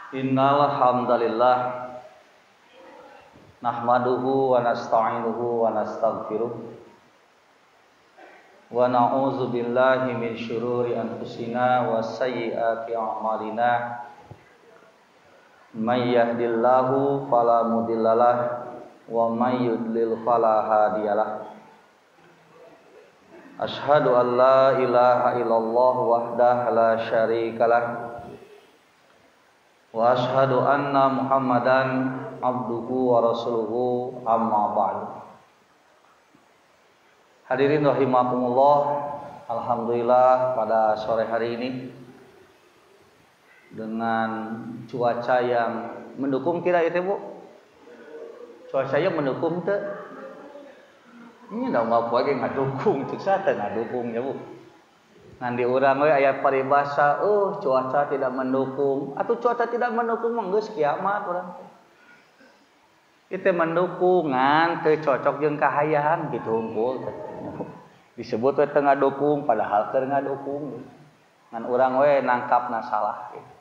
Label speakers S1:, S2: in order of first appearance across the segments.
S1: Innal hamdalillah nahmaduhu wa nasta'inuhu wa nastaghfiruh wa na'udzu billahi min syururi anfusina wa sayyiati a'malina may yahdihillahu fala mudhillalah wa may yudlil fala hadiyalah. Asyhadu an la ilaha illallah wahdahu la syarikalah wa asyhadu anna Muhammadan abduhu wa rasuluhu amma ba'du. Hadirin rahimakumullah, alhamdulillah pada sore hari ini dengan cuaca yang mendukung kira itu Bu. Cuaca yang mendukung teh. Ini dah mau poe ngadukung, cek sate ngadukung ya Bu. Ngan di urang we aya paribasa, cuaca tidak mendukung. Atau cuaca tidak mendukung mah geus kiamat urang. Itu mendukungan teu cocok jeung kahayang gitu unggul. Disebut we teu ngadukung padahal keur ngadukung. Ngan urang we nangkapna salah gitu.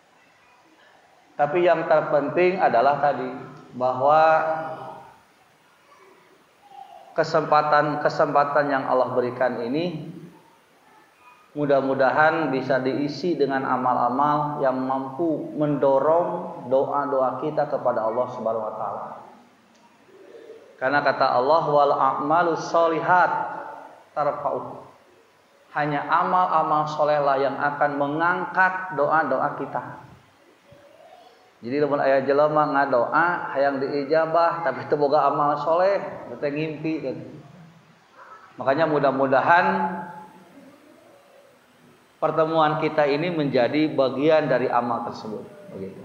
S1: Tapi yang terpenting adalah tadi bahwa kesempatan yang Allah berikan ini mudah-mudahan bisa diisi dengan amal-amal yang mampu mendorong doa-doa kita kepada Allah Subhanahu wa taala. Karena kata Allah wal a'malus sholihat tarfa'u. Hanya amal-amal solehlah yang akan mengangkat doa-doa kita. Jadi lamun aya jelema ngadoa hayang diijabah tapi teu boga amal soleh, teu ngimpi kan. Makanya mudah-mudahan pertemuan kita ini menjadi bagian dari amal tersebut begitu.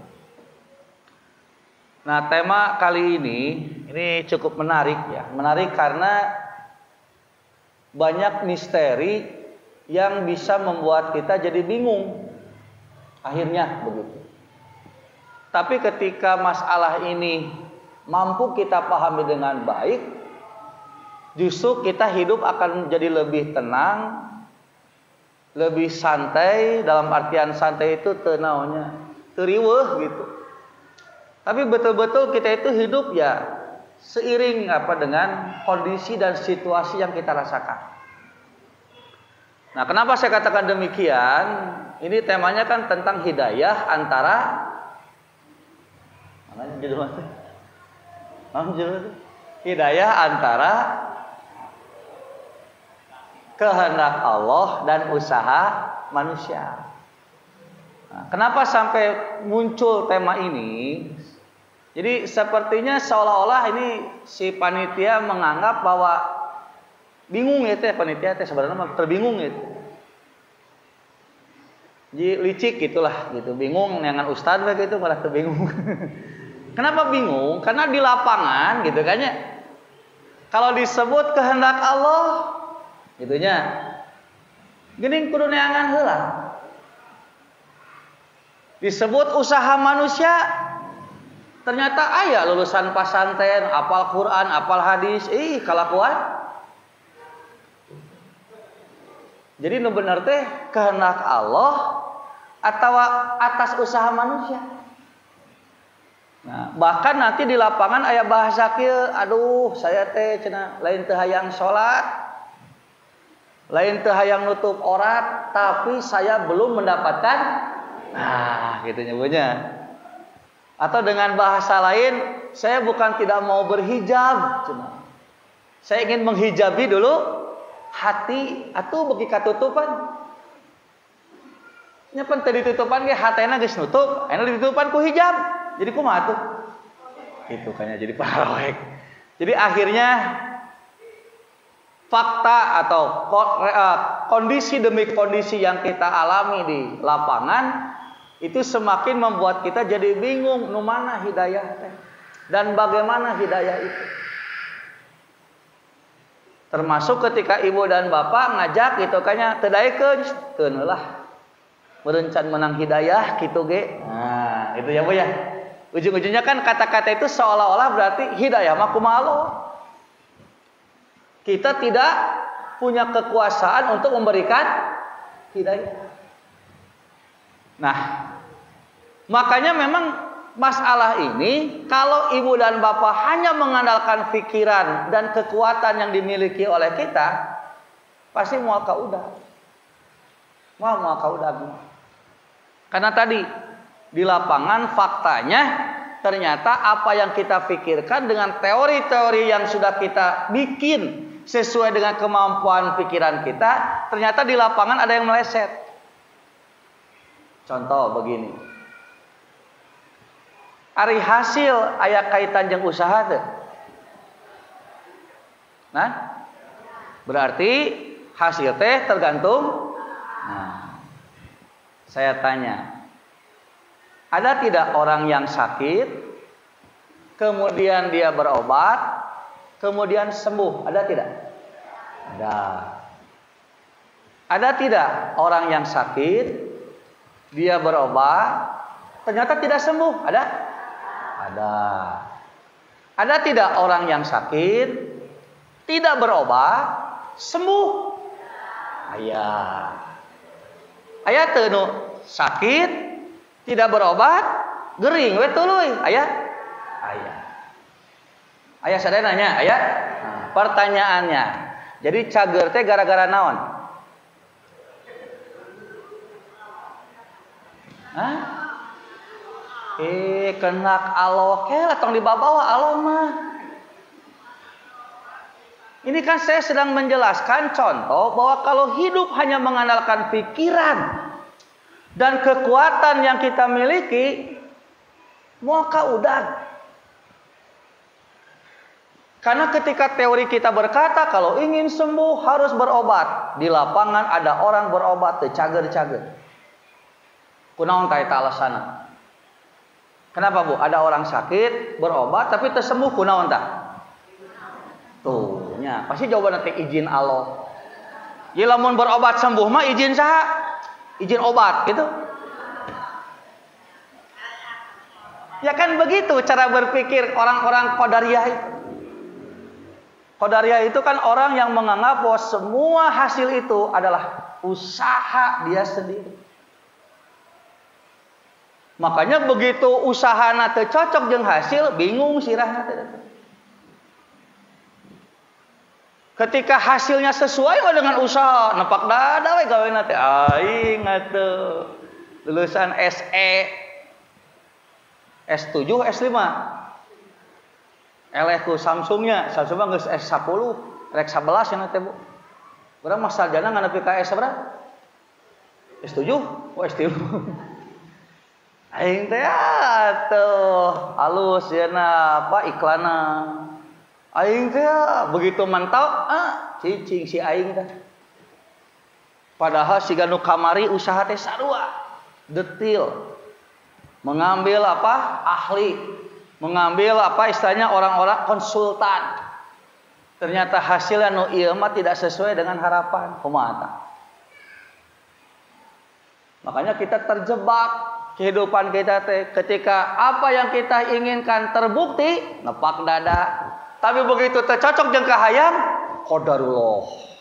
S1: Nah, tema kali ini cukup menarik ya. Menarik karena banyak misteri yang bisa membuat kita jadi bingung. Akhirnya begitu. Tapi ketika masalah ini mampu kita pahami dengan baik, justru kita hidup akan jadi lebih tenang, lebih santai. Dalam artian santai itu tenaunya teriweuh gitu. Tapi betul-betul kita itu hidup ya seiring dengan kondisi dan situasi yang kita rasakan. Nah, kenapa saya katakan demikian? Ini temanya kan tentang hidayah antara hidayah antara kehendak Allah dan usaha manusia. Nah, kenapa sampai muncul tema ini? Jadi sepertinya seolah-olah ini si panitia menganggap bahwa bingung ya teh panitia teh sebenarnya terbingung gitu. Jadi licik gitulah gitu, bingung dengan ustaz begitu malah terbingung. Kenapa bingung? Karena di lapangan gitu kan ya. Kalau disebut kehendak Allah gitunya. Geuning kudu neangan heula. Disebut usaha manusia ternyata aya lulusan pasantren, apal Quran, apal hadis, kalakuan. Jadi nu bener teh kehendak Allah atau atas usaha manusia. Nah, bahkan nanti di lapangan aya bahasa kieu, aduh saya teh cenah lain teu hayang salat, lain teu hayang nutup aurat, tapi saya belum mendapatkan gitu nyebutnya. Atau dengan bahasa lain, saya bukan tidak mau berhijab, cenah. Saya ingin menghijabi dulu hati atuh beki katutupan. Nya pan teu ditutupan ge hatena geus nutup, ayeuna ditutupan ku hijab. Jadi kumaha tuh? Itu kayaknya jadi parahwek. Jadi akhirnya fakta atau kondisi demi kondisi yang kita alami di lapangan itu semakin membuat kita jadi bingung nu mana hidayah teh dan bagaimana hidayah itu. Termasuk ketika ibu dan bapak ngajak gitu kayaknya teu daekeun teu lah. Merencan menang hidayah gitu ge. Nah, itu ya Bu ya. Ujung-ujungnya kan kata-kata itu seolah-olah berarti hidayah mah kumaha Allah. Kita tidak punya kekuasaan untuk memberikan hidayah. Nah, Makanya memang masalah ini kalau ibu dan bapak hanya mengandalkan pikiran dan kekuatan yang dimiliki oleh kita, pasti mual kaudah. Mual kaudah. Karena tadi di lapangan faktanya ternyata apa yang kita pikirkan dengan teori-teori yang sudah kita bikin sesuai dengan kemampuan pikiran kita, ternyata di lapangan ada yang meleset. Contoh begini. Ari hasil aya kaitan jeung usaha teh. Nah, berarti hasil teh tergantung. Nah, saya tanya, ada tidak orang yang sakit, kemudian dia berobat, kemudian sembuh? Ada tidak? Ada. Ada tidak orang yang sakit, dia berobat, ternyata tidak sembuh? Ada? Ada. Ada tidak orang yang sakit, tidak berobat, sembuh? Aya. Aya teu nu sakit, tidak berobat, gering we tuluy, aya? Aya. Aya sadananya, aya? Nah, pertanyaannya, jadi cager teh gara-gara naon? Hah? Kenak aloh ke tong dibawa aloh mah. Ini kan saya sedang menjelaskan contoh bahwa kalau hidup hanya mengandalkan pikiran dan kekuatan yang kita miliki, moal kaudag. Karena ketika teori kita berkata kalau ingin sembuh harus berobat, di lapangan ada orang berobat teu cager-cager. Kunaon ta eta alasana? Kenapa Bu? Ada orang sakit berobat tapi teu sembuh, kunaon tah? Tuh, nya pasti jawaban nanti izin Allah. Ye lamun berobat sembuh mah izin saha? Izin obat gitu. Ya kan begitu cara berpikir orang-orang Qadariyah itu. Qadariyah itu kan orang yang menganggap bahwa semua hasil itu adalah usaha dia sendiri. Makanya begitu usahana teu cocok jeung hasil, bingung sirahna teh. Ketika hasilnya sesuai dengan usaha, nepak dada we gawena teh aing atuh. Lulusan SE, S7, S5. Eleh ku Samsungnya, Samsung mah geus S10, rek 11 cenah teh Bu. Urang mah sarjana nganapi ka S berapa? S7, S3. Aing teh atuh halus yeuna apa iklanna. Aing teh begitu mantap, cicing si aing teh. Padahal siga nu kamari usaha teh sarua, detil. Mengambil apa? Ahli. Mengambil apa istilahnya orang-orang konsultan. Ternyata hasilnya nu ieu mah tidak sesuai dengan harapan. Kumaha tah? Makanya kita terjebak kehidupan kita teh ketika apa yang kita inginkan terbukti nepak dada, tapi begitu tercocok jeung kahayang qadarullah.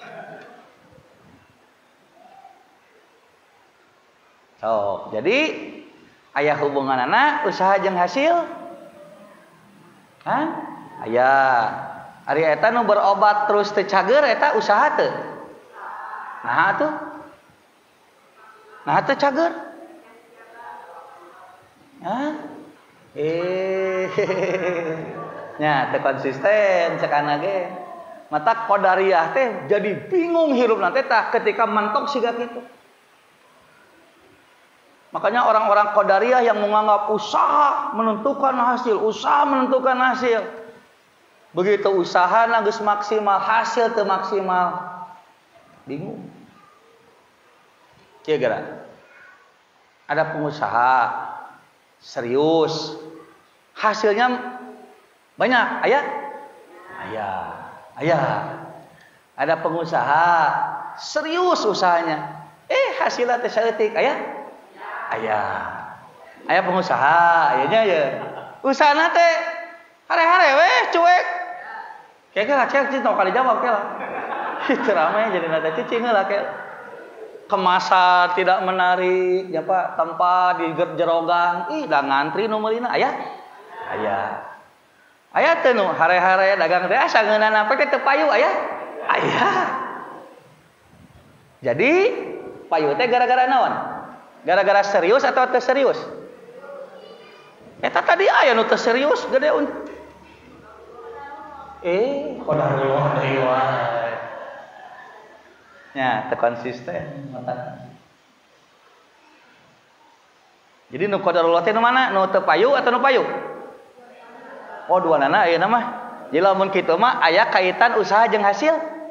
S1: So, jadi aya hubunganana usaha jeung hasil? Hah? Aya. Ari eta nu berobat terus teu cager eta usaha teu? Nah atuh. Nah teu cager. Hah? Nya teu konsisten cek ana ge. Mata Qadariyah teh jadi bingung hirupna teh tah ketika mentok siga kitu. Makanya orang-orang Qadariyah yang menganggap usaha menentukan hasil, usaha menentukan hasil. Begitu usaha geus maksimal, hasil teu maksimal. Bingung. Kieu gara. Ada pengusaha serius, hasilnya banyak, aya? Aya. Ada pengusaha serius usahanya, hasilnya teh saeutik, aya? Aya pengusaha, aya nya. Usahana teh hare-hare weh cuek. Kayak cek tong kali jawab ke lah. Itu ramai jadi nada cicing heula ke. kemasan tidak menarik, ya Pak, tempat di jerogang, dah ngantri nu meulina aya. Aya teh nu hare-hare dagang teh asa ngeunana teh teu payu aya. Jadi payu teh gara-gara naon? Gara-gara serius atau teu serius? Eta tadi aya nu teu serius gede qadarullah deui wae. Ya, teu konsisten. Jadi nu qadarullah teh nu mana? Nu teu payu atau nu payu? Oh, duanana ayeuna mah. Jadi lamun kitu mah aya kaitan usaha jeung hasil.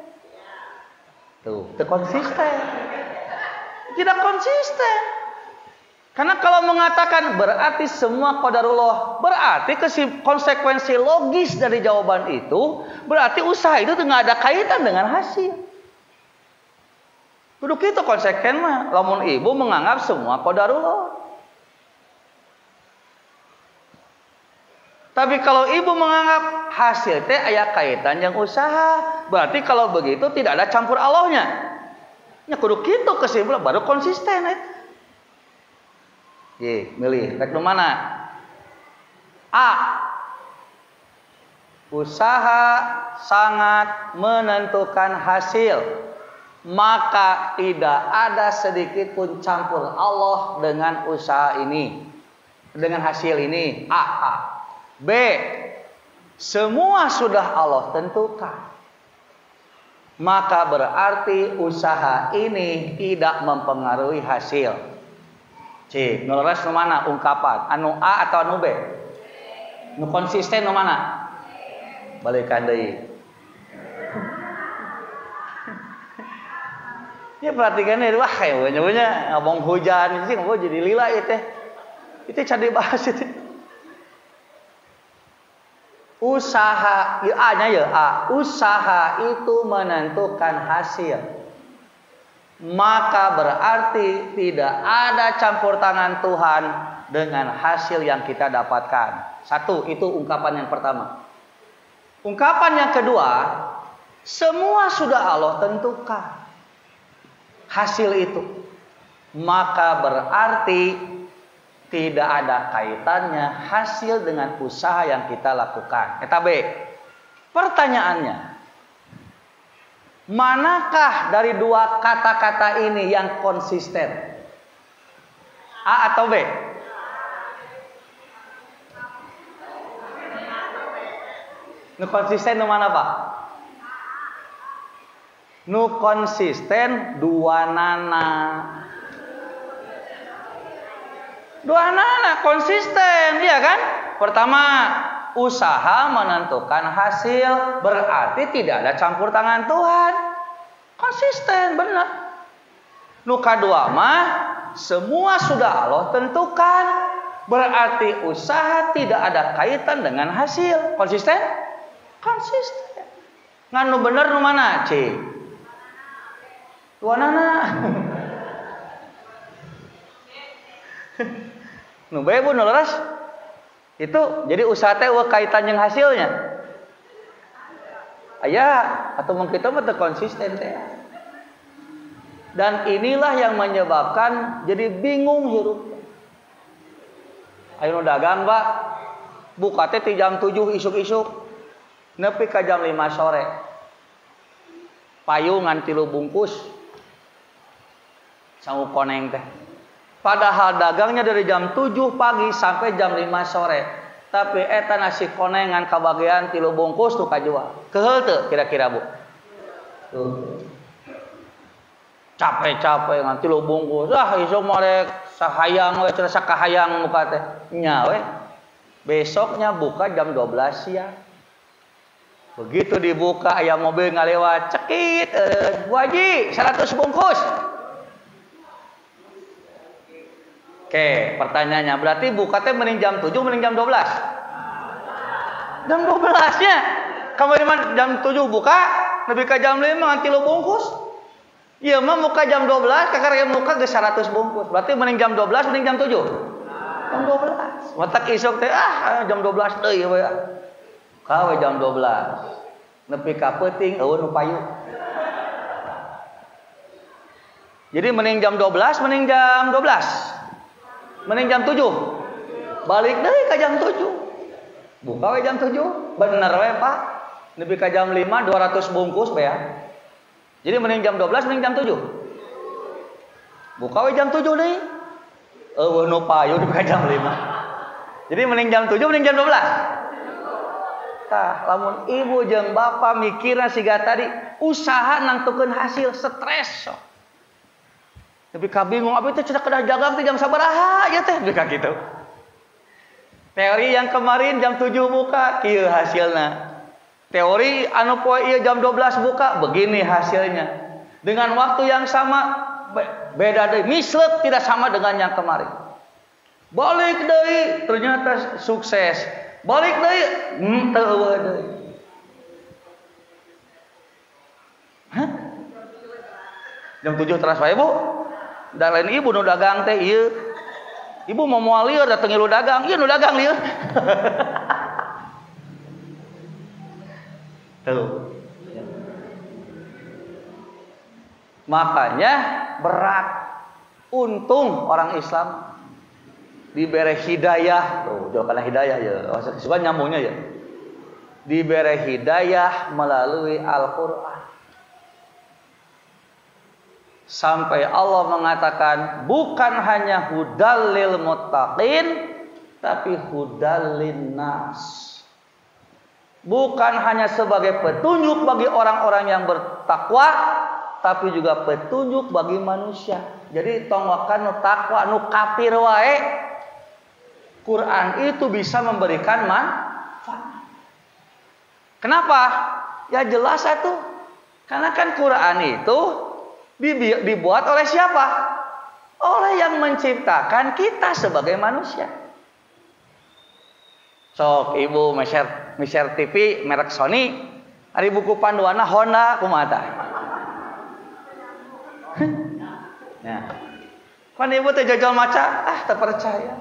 S1: Tuh, teu konsisten. Tidak konsisten. Karena kalau mengatakan berarti semua qadarullah, berarti konsekuensi logis dari jawaban itu, berarti usaha itu nggak ada kaitan dengan hasil. Kudu kitu konsekuensi mah, lamun ibu menganggap semua qadarullah. Tapi kalau ibu menganggap hasil teh aya kaitan yang usaha, berarti kalau begitu tidak ada campur Allahnya. Ya kudu kitu kesimpulan baru konsisten milih rek nu mana? A. Usaha sangat menentukan hasil, maka tidak ada sedikit pun campur Allah dengan usaha ini, dengan hasil ini. A. B. Semua sudah Allah tentukan, maka berarti usaha ini tidak mempengaruhi hasil. C. Nularas nu mana ungkapan? Anu A atau anu B? Nu konsisten nu mana? Balikan deui. Ya perhatikan deh, wah kayak ngomong hujan sih ngomong jadi lila itu. Itu cari bahas itu. Usaha, A-nya ya A. Usaha itu menentukan hasil. Maka berarti tidak ada campur tangan Tuhan dengan hasil yang kita dapatkan. Satu, itu ungkapan yang pertama. Ungkapan yang kedua, semua sudah Allah tentukan hasil itu. Maka berarti tidak ada kaitannya hasil dengan usaha yang kita lakukan. Eta B. Pertanyaannya, manakah dari dua kata-kata ini yang konsisten? A atau B? Nu konsisten nu mana Pak? Nu konsisten dua nana. Dua nana konsisten, iya kan? Pertama, usaha menentukan hasil, berarti tidak ada campur tangan Tuhan. Konsisten, benar. Nu kadua mah semua sudah Allah tentukan, berarti usaha tidak ada kaitan dengan hasil. Konsisten? Konsisten. Ngan nu bener nu mana? C. Dua nana. Nu bae Bu nularas. Itu jadi usaha teh kaitan yang hasilnya. Aya atau mungkin itu mah konsisten teh. Dan inilah yang menyebabkan jadi bingung hirup. Ayo dagang, Pak. Buka teh ti jam 7 isuk-isuk. Nepi ka jam 5 sore. Payu ngan 3 bungkus. Sangu koneng teh. Padahal dagangnya dari jam 7 pagi sampai jam 5 sore. Tapi eta nasi konengan kabagian 3 bungkus tuh kajual. Keheul teu kira-kira Bu? Tuh. Capek-capek ngan 3 bungkus. Isuk mah sahayang we cenah sakahayang muka teh. Nya we. Besoknya buka jam 12 siang. Begitu dibuka aya mobil ngalewat, cekit, Bu Haji 100 bungkus. Oke, pertanyaannya berarti buka teh mending jam 7 mending jam 12? Jam 12-nya. Kamu jam 7 buka, lebih ke jam 5 nganti 3 bungkus. Iya mah muka jam 12, kakak muka ge 100 bungkus. Berarti mending jam 12 mending jam 7? Jam 12. Matak isuk teh jam 12 deui we. Ka we jam 12. Nepi ka peuting eueun nu payu. Jadi mending jam 12, mending jam 12. Mending jam 7. Balik deui ka jam 7. Buka we jam 7. Bener we, Pak. Nepi ka jam 5 200 bungkus we ya. Jadi mending jam 12, mending jam 7. Buka we jam 7 deui. Eueuh nu payu nepi ka jam 5. Jadi mending jam 7, mending jam 12. Tah, lamun ibu jeung bapak mikirna siga tadi, usaha nangtukeun hasil, stres. Tapi kabingung abi teh cenah kedah jagang teh jam sabaraha ya teh bika kitu. Teori yang kemarin jam 7 buka, kieu hasilna. Teori anu poe ieu jam 12 buka, begini hasilnya. Dengan waktu yang sama beda deui, misleuk tidak sama dengan yang kemarin. Balik deui ternyata sukses. Balik deui teu eueuh deui. Hah? Jam 7 teras wae, Bu. Da lain ibu nu dagang teh ieu. Ibu mau moal lieur dateng lu dagang, ieu nu dagang lieur. Tuh. Makanya berat. Untung orang Islam diberi hidayah, tuh jauh karena hidayah ya, suka nyambungnya ya. Diberi hidayah melalui Al-Quran. Sampai Allah mengatakan bukan hanya hudal lil muttaqin, tapi hudal lin nas. Bukan hanya sebagai petunjuk bagi orang-orang yang bertakwa, tapi juga petunjuk bagi manusia. Jadi tongwakan nu takwa nu kafir wae, Quran itu bisa memberikan manfaat. Kenapa? Ya jelas itu. Karena kan Quran itu dibuat oleh siapa? Oleh yang menciptakan kita sebagai manusia. Sok ibu meser TV merek Sony, ari buku panduanna Honda kumaha tah? Nah. Kan ibu teh jajal maca, teu percaya.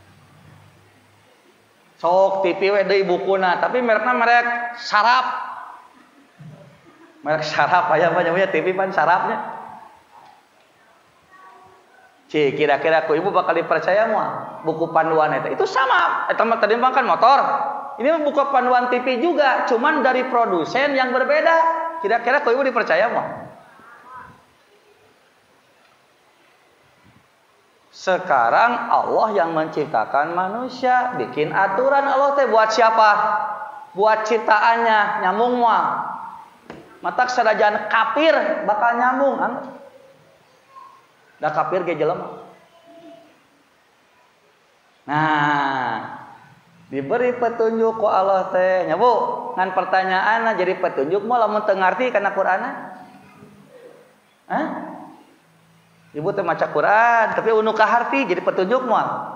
S1: Sok TV we deui bukuna, tapi merekna merek sarap. Merek sarap aya apa namanya TV pan sarapnya. Kira-kira ku ibu bakal dipercaya moal buku panduan eta. Itu sama, eta mah tadi mah kan motor. Ini mah buku panduan TV juga, cuman dari produsen yang berbeda. Kira-kira ku ibu dipercaya moal? Sekarang Allah yang menciptakan manusia, bikin aturan. Allah teh buat siapa? Buat ciptaannya, nyambung moal. Matak sadajan kafir bakal nyambung. Da kafir ge jelema. Nah, diberi petunjuk ku Allah teh. Nya Bu, ngan pertanyaanna jadi petunjuk moal lamun teu ngarti kana Qur'anna? Hah? Ibu teh maca Quran, tapi unu kaharti jadi petunjuk moal.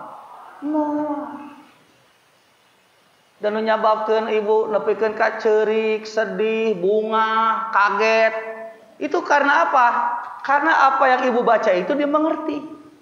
S1: Dan nyababkeun ibu nepikeun ka ceurik, sedih, bunga, kaget. Itu karena apa? Karena apa yang ibu baca itu dia mengerti.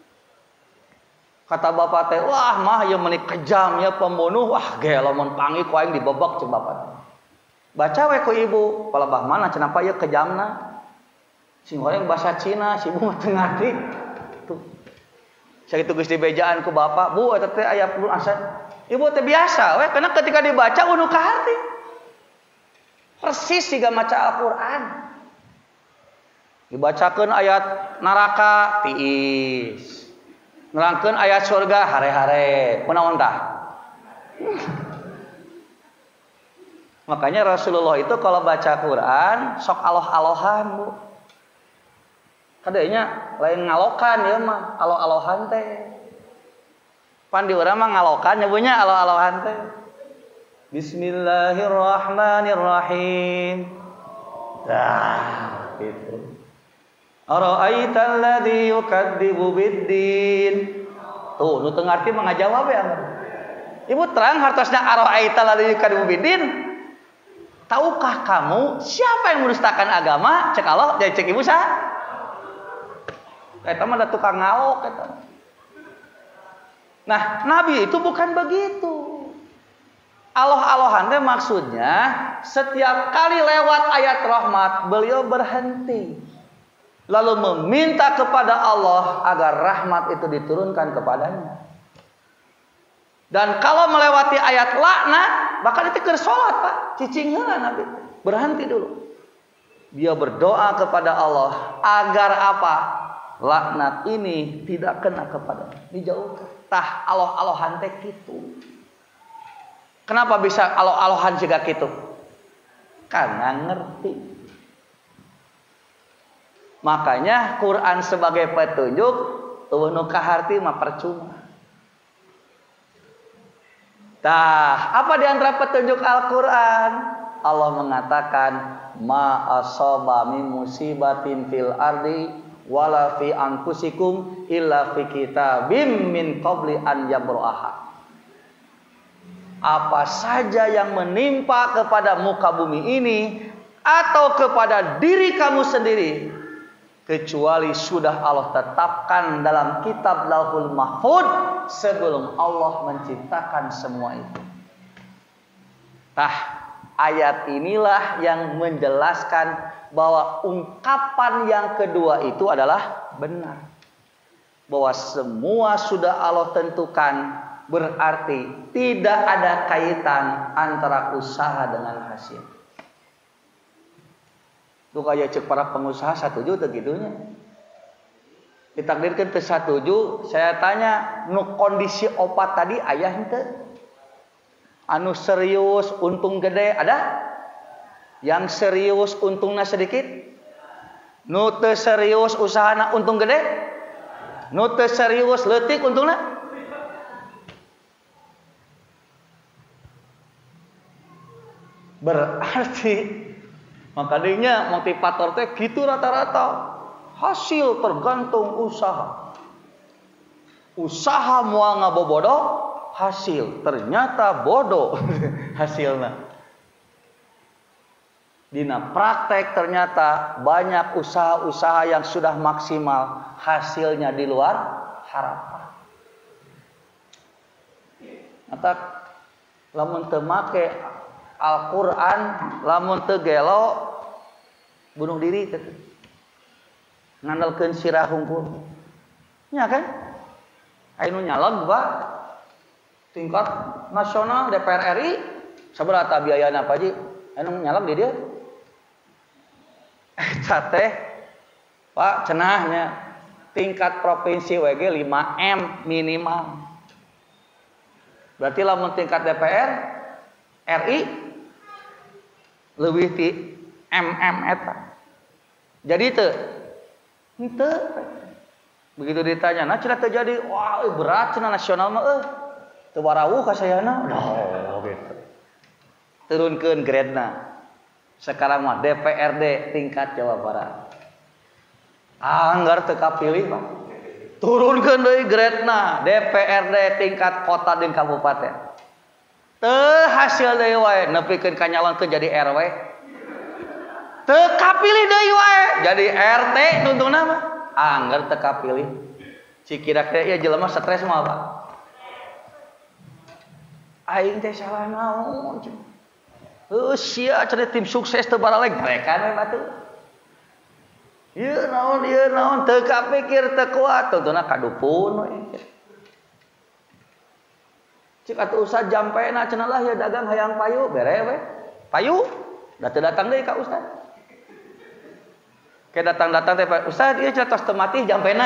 S1: Kata bapak teh, wah mah ieu meuni kejam ya pembunuh, wah ge lamun panggih ku aing dibebek ceuk bapak. Baca we ku ibu, palebah mana cenah ieu kejamna? Sing goreng bahasa Cina, si ibu mah teu ngarti. Tuh. Sakitu geus dibejaan ku bapak, Bu eta teh aya puluh asal. Ibu teh biasa we, karena ketika dibaca unu kaharti. Persis siga maca Al-Qur'an. Dibacakeun ayat neraka tiis. Nerangkeun ayat surga hare-hare. Kunaon tah? Makanya Rasulullah itu kalau baca Quran sok aloh-alohan, Bu. Kadenya lain ngalokan ya mah, aloh-alohan teh. Pan di urang mah ngalokan nyebunya aloh-alohan teh. Bismillahirrahmanirrahim. Dah, gitu. Ara'aital ladzi yukadzibu biddin. Tuh, nu teu ngarti mah ngajawab ya. Ibu terang hartosna ara'aital ladzi yukadzibu biddin. Tahukah kamu siapa yang mendustakan agama? Cek Allah, jadi cek ibu saha? Eta mah da tukang ngalok eta. Nah, Nabi itu bukan begitu. Aloh-alohan teh maksudnya setiap kali lewat ayat rahmat beliau berhenti. lalu meminta kepada Allah agar rahmat itu diturunkan kepadanya. Dan kalau melewati ayat laknat, bahkan itu keur salat, Pak, cicing heula Nabi. Berhenti dulu. Dia berdoa kepada Allah agar apa? Laknat ini tidak kena kepadanya, dijauhkan. Tah aloh-alohan teh kitu. Kenapa bisa aloh-alohan juga kitu? Karena ngerti. Makanya Quran sebagai petunjuk, eueuh nu kaharti mah percuma. Tah, apa di antara petunjuk Al-Qur'an? Allah mengatakan, ma asaba min musibatin fil ardi wala fi anfusikum illa fi kitabim min qabli an yabraha. Apa saja yang menimpa kepada muka bumi ini atau kepada diri kamu sendiri, kecuali sudah Allah tetapkan dalam kitab Lauhul Mahfuz sebelum Allah menciptakan semua itu. Tah, ayat inilah yang menjelaskan bahwa ungkapan yang kedua itu adalah benar. Bahwa semua sudah Allah tentukan, berarti tidak ada kaitan antara usaha dengan hasil. Itu kayak cek para pengusaha satuju teu gitunya. Ditakdirkeun teu satuju, saya tanya, nu kondisi opat tadi aya henteu? Anu serius untung gede ada? Yang serius untungnya sedikit? Nu teu serius usahana untung gede? Nu teu serius leutik untungna? Berarti makanya motivator teh gitu rata-rata. Hasil tergantung usaha. Usaha moal ngabobodo, hasil ternyata bodoh hasilnya. Dina praktek ternyata banyak usaha-usaha yang sudah maksimal, hasilnya di luar harapan. Mata lamun teu make Al-Quran, lamun teu gelo bunuh diri teh. Ngandalkeun sirah hungkul. Nya kan? Anu nyaleg Pak. Tingkat nasional DPR RI sabaraha biayana Pak Ji? Anu nyaleg di dieu. Eta teh Pak cenahnya tingkat provinsi WG 5M minimal. Berarti lamun tingkat DPR RI leuwih ti MM eta. Jadi teu henteu. Begitu ditanya, nah cenah terjadi, wah berat cenah nasional mah teu warawuh ka sayana. Oh gitu. Turunkeun grade-na. Sekarang mah DPRD tingkat Jawa Barat. Anggar teu kapilih, Pak. Turunkeun deui grade-na, DPRD tingkat kota jeung kabupaten. Teu hasil deui wae nepikeun ka nyalonkeun jadi RW. Teu kapilih deui wae jadi RT nuntungna mah. Anggar teu kapilih. Cikira teh ieu jelema stres moal, Pak. Aing teh salah naon? Sia cenah tim sukses teu baraleg ngarekan we batuh. Ieu naon teu kapikir teu kuat tuntuna kadupun we. Cik atuh ustad jampena cenah lah ya dagang hayang payu bere we. Payu da teu datang deui ka ustad. Ke datang-datang teh ustad ieu cenah tos teu mati jampena.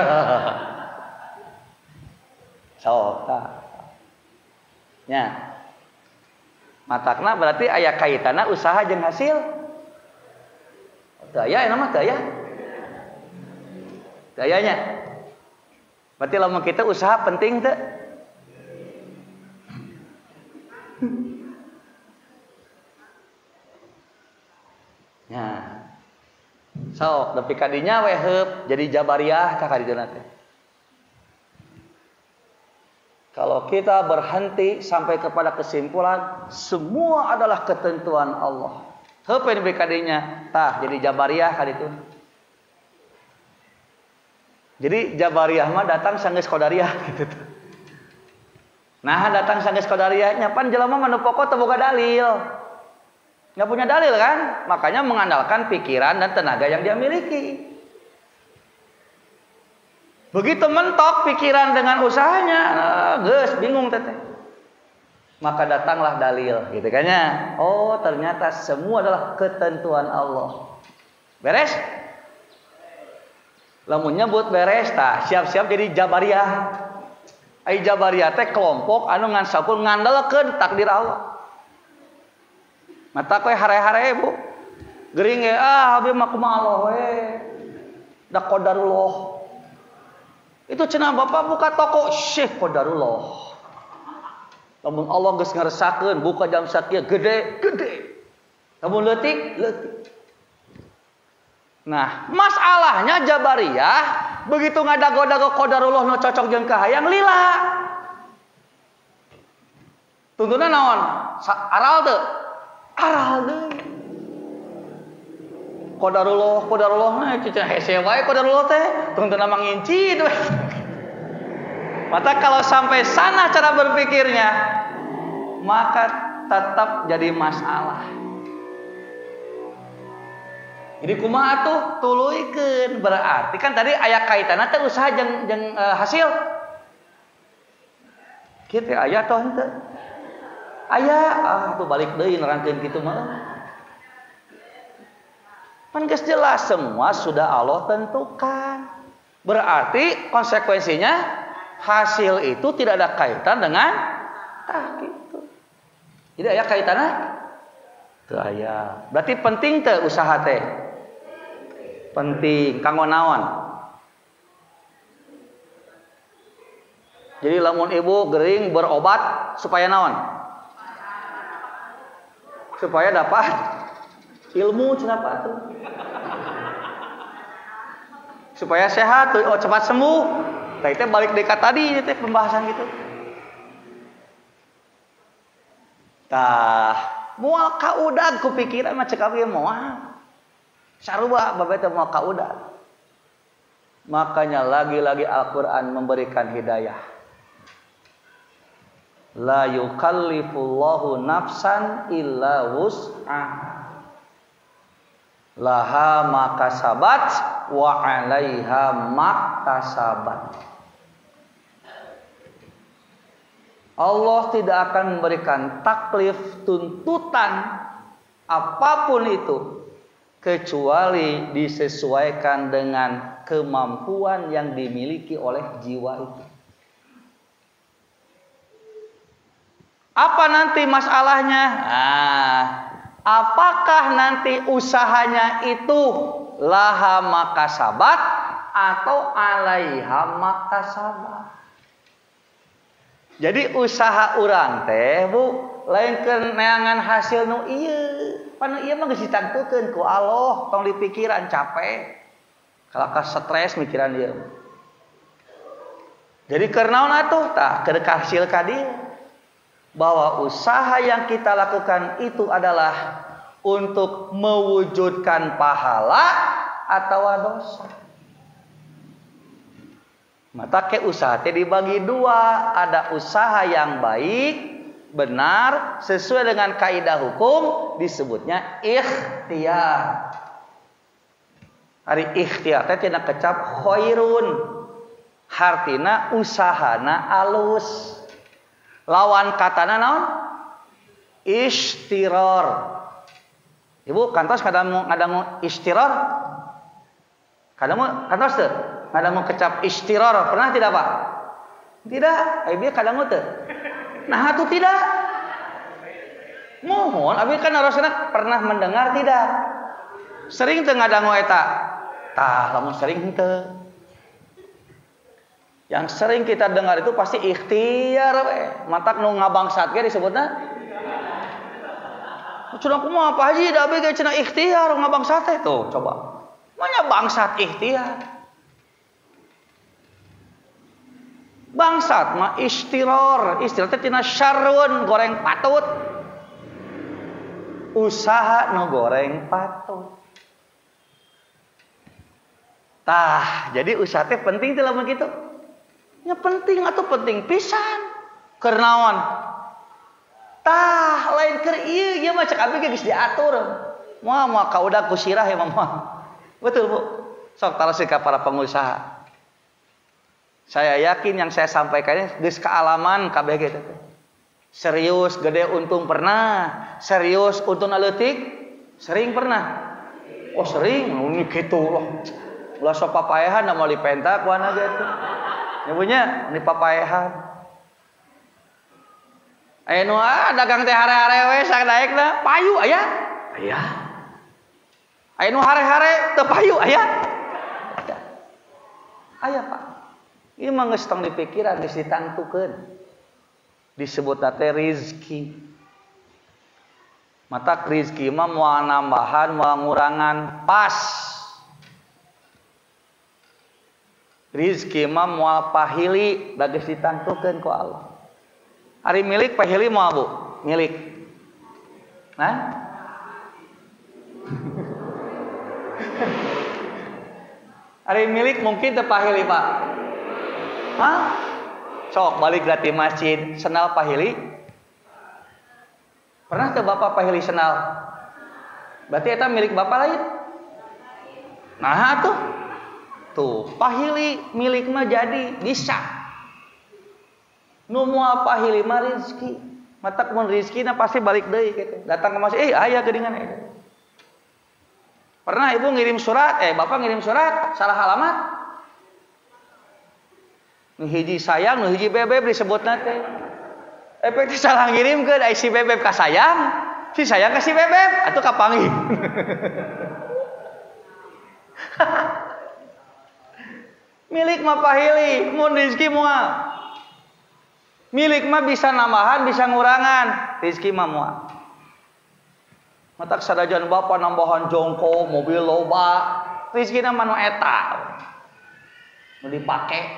S1: Sok tah. Nya. Matakna berarti aya kaitanna usaha jeung hasil. Teu aya eta mah teu aya. Teu aya nya. Berarti lamun kita usaha penting teu? Nah, sok nepi ka dinya we heup jadi jabariyah ka kadiduna teh. Kalau kita berhenti sampai kepada kesimpulan semua adalah ketentuan Allah. Heup nepi ka dinya tah jadi jabariyah ka ditu. Jadi jabariyah mah datang sanggeus qadariyah gitu tuh. Nah, datang sanggeus qadariyah nya pan jelema mah nu pokok teu boga dalil. Nggak punya dalil kan? Makanya mengandalkan pikiran dan tenaga yang dia miliki. Begitu mentok pikiran dengan usahanya, geus bingung teteh. Maka datanglah dalil, gitu kan ya. Oh, ternyata semua adalah ketentuan Allah. Beres? Lamun nyebut beres tah, siap-siap jadi Jabariyah. Ai Jabariyah teh kelompok anu ngan sampun ngandalkeun takdir Allah. Mata koe hare-hare Bu. Gering ge abi mah kumaha Allah we. Da qadarullah. Itu cenah Bapak buka toko Syekh qadarullah. Lamun Allah geus ngaresakeun buka jam sakieu gede. Lamun leutik. Nah, masalahnya Jabariyah begitu ngadago-dago qadarullah nu cocok jeung kahayang lila. Tuntunan naon? Aral teu? Aral deui. Qadarullah mah cenah hese wae qadarullah teh, tuntunan manginci we. Maka kalau sampai sana cara berpikirnya, maka tetap jadi masalah. Jadi kumaha tuh tuluikeun, berarti kan tadi aya kaitanna teh usaha jeung hasil. Kitu aya toh henteu? Aya tuh balik deui nerangkeun kitu mah. Kan geus jelas semua sudah Allah tentukan. Berarti konsekuensinya hasil itu tidak ada kaitan dengan gitu. Jadi aya kaitanna? Teu aya. Berarti penting teu usaha teh? Penting. Kanggo naon? Jadi lamun ibu gering berobat supaya naon? Supaya dapat ilmu cenah Pak tuh. Supaya sehat, cepat sembuh. Tadi teh balik dekat tadi teh pembahasan gitu. Tah, moal kaudag ku pikiran mah cek abi moal. Saruba babeh teh moal kaudag. Makanya lagi-lagi Al-Qur'an memberikan hidayah. La yukallifullahu nafsan illa wus'aha. Laha makasabat wa 'alaiha maktasabat. Allah tidak akan memberikan taklif tuntutan apapun itu kecuali disesuaikan dengan kemampuan yang dimiliki oleh jiwa itu. Apa nanti masalahnya? Apakah nanti usahanya itu laha makasabat atau alaiha makasabat? Jadi usaha urang teh Bu lain keneangan hasil nu ieu. Panu ieu mah geus ditantukeun ku Allah, tong dipikiran capek. Kalau ka stres mikiran ieu. Jadi keur naon atuh? Tah keur hasil ka dieu. Bahwa usaha yang kita lakukan itu adalah untuk mewujudkan pahala atau dosa. Maka ke usaha teh dibagi dua, ada usaha yang baik, benar, sesuai dengan kaidah hukum disebutnya ikhtiar. Ari ikhtiar teh tina kecap khairun. Hartina usahana alus. Lawan katana naon? Istirar. Ibu kantos ngadangu istirar? Kantos teu? Ngadangu kecap istirar pernah tidak Pak? Tidak. Abi kadangu teu? Nah atuh tidak. Mohon abi kan harusna pernah mendengar tidak? Sering teu ngadangu eta? Tah lamun sering henteu. Yang sering kita dengar itu pasti ikhtiar we. Matak nu ngabangsat ge disebutna. Cenah kumaha Pak Haji da ge cenah ikhtiar ngabangsat teh tuh coba. Manya bangsat ikhtiar. Bangsat mah istirar teh tina syarrun goreng patut. Usaha nu goreng patut. Tah, jadi usaha teh penting teh lamun kitu. Ya penting atau penting pisan. Keur naon? Tah lain keur ieu mah cek abi geus diatur. Moal kaudag ku sirah ya mah. Betul Bu. Sok talasih ka para pengusaha. Saya yakin yang saya sampaikan ini geus kealaman kabeh gitu. Serius gede untung pernah, serius untung leutik sering pernah. Oh sering, ini gitu loh. Ulah sok papaehan da moal dipentak wana gitu. Ya punya di papaehan. Aya nu dagang teh hare-hare we sak daekna payu aya. Aya. Aya nu hare-hare teu payu aya. Aya Pak. Ieu mah geus tong dipikiran geus ditantukeun. Disebutna teh rezeki. Mata rezeki mah moal nambahan moal ngurangan pas. Rezeki mah moal pahili da geus ditantukeun ku Allah. Ari milik pahili moal Bu? Milik. Nah? Ari milik mungkin teu pahili Pak. Hah? Sok balik ke masjid, senal pahili. Pernah teu Bapak pahili senal? Berarti eta milik Bapak lain. Nah tuh. Tuh, pahili milik mah jadi bisa. Nu moal pahili mah rezeki. Matak mun rezekina pasti balik deui gitu. Datang ke masjid, aya geuningan eta. Pernah Ibu ngirim surat, Bapak ngirim surat salah alamat. Nu hiji sayang, nu hiji bebeb disebutna teh. Efek salah ngirimkeun ai si bebeb ka sayang, si sayang ka si bebeb, atuh kapanggih. Milik mah pahili, mun rezeki moal. Milik mah bisa nambahan, bisa ngurangan, rezeki mah moal. Matak sadajan Bapak nambahan jongkok, mobil loba, rezekina mah nu eta. Nu dipake.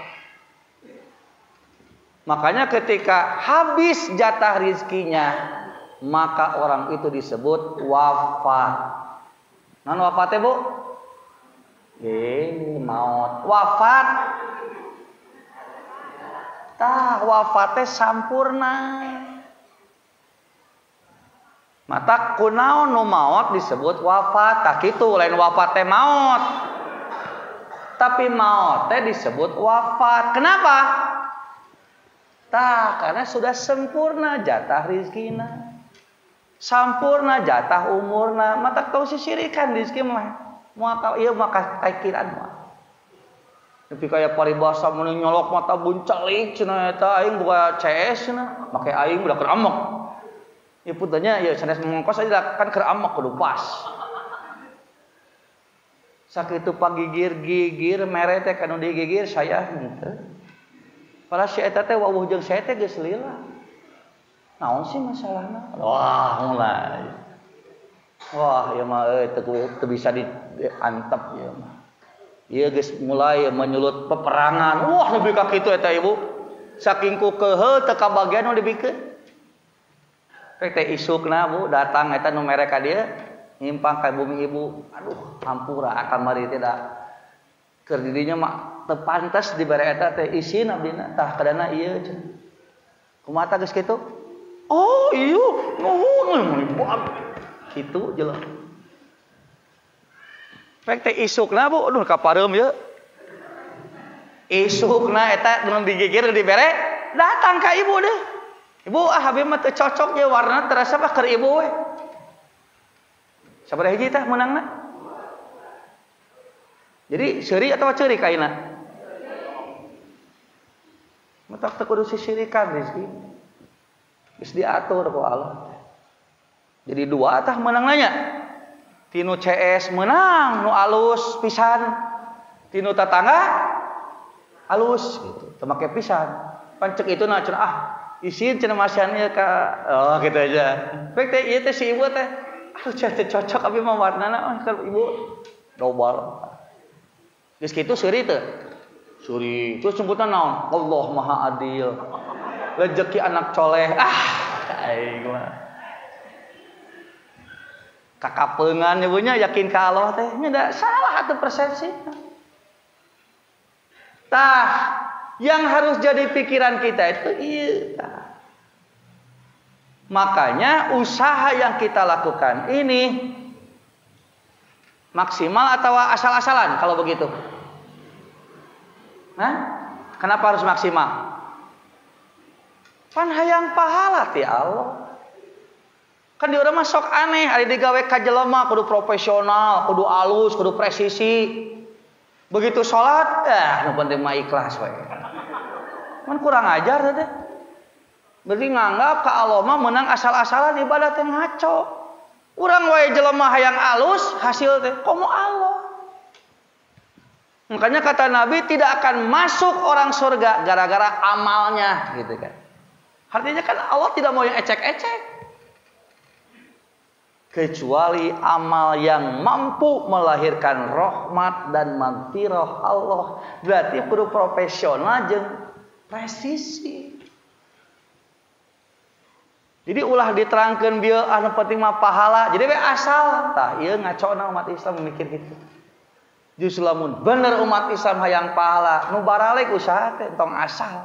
S1: Makanya ketika habis jatah rezekinya, maka orang itu disebut wafat. Nan wafat Bu? Maut. Wafat. Tah wafatnya sampurna. Mata kunaon nu maut disebut wafat. Tah kitu lain wafat teh maut. Tapi maut teh disebut wafat. Kenapa? Tah karena sudah sempurna jatah rizkina. Sampurna jatah umurna. Mata tong sisirikan rezeki mah. Moal ieu mah kakiran mah. Tapi kayak paribasa mun nyolok mata buncelik cenah eta aing boga CS cenah, make aing budak keur amok. Ieu putanya ya sanes mongkos aja kan keur amok kudu pas. Sakitu pagigir-gigir mere teh kanu digigir saya henteu. Padahal si eta teh wawuh jeung saya teh geus lila. Naon sih masalahna? Wah, mulai. Wah, ieu mah teu bisa diantep ieu mah. Ieu geus mulai menyulut peperangan. Wah, lebih ka kitu eta Ibu. Saking ku keheul teu kabagian nu dibikeun. Rek teh isukna Bu datang eta nu mere ka dieu, nyimpang ka bumi Ibu. Aduh, hampura akan mari teh da. Keur didinya mah teu pantes dibere eta teh isin abdina. Tah kadana ieu cenah. Kumaha tah geus kitu? Oh, ieu nuhun kitu jelema. Rek teh isukna Bu, aduh kapareum ye. Isukna eta nu digigir dibere, datang ka Ibu deh. Ibu habis mah teu cocok ye warna terasa mah keur Ibu we. Sabaraha hiji tah meunangna? Jadi seuri atawa ceurik ayeuna? Matak teu kudu sisirikan rezeki. Geus diatur ku Allah. Jadi dua tah meunang nanya. Tinu CS menang nu alus pisan, tinu tetangga alus gitu teu make pisan pancek itu na cenah isin cenah masiannya ka gitu aja pek teh ieu teh si Ibu teh teh cocok abi mah warnana keur Ibu dobal geus kitu seuri teu seuri terus sebutan naon Allah Maha Adil rezeki anak coleh aing mah kakapeungan Ibunya yakin ka Allah teh nya salah atuh persepsi. Tah yang harus jadi pikiran kita itu iya. Makanya usaha yang kita lakukan ini maksimal atau asal-asalan kalau begitu? Hah? Kenapa harus maksimal? Pan hayang pahala ti Allah. Kan di urang mah sok aneh, ari digawe ka jelema kudu profesional, kudu alus, kudu presisi. Begitu salat, nu penting mah ikhlas we. Man kurang ajar teh. Berarti nganggap ka Allah mah menang asal-asalan ibadah teh ngaco. Urang wae jelema hayang alus, hasil teh komo Allah. Makanya kata Nabi tidak akan masuk orang surga gara-gara amalnya gitu kan. Artinya kan Allah tidak mau yang ecek-ecek. Kecuali amal yang mampu melahirkan rahmat dan magfirah Allah. Berarti kudu profesional jeung presisi. Jadi ulah diterangkeun bieu anu penting mah pahala. Jadi we asal tah ieu ngacona umat Islam mikir gitu. Justru lamun bener umat Islam hayang pahala, nu baralik usaha teh tong asal.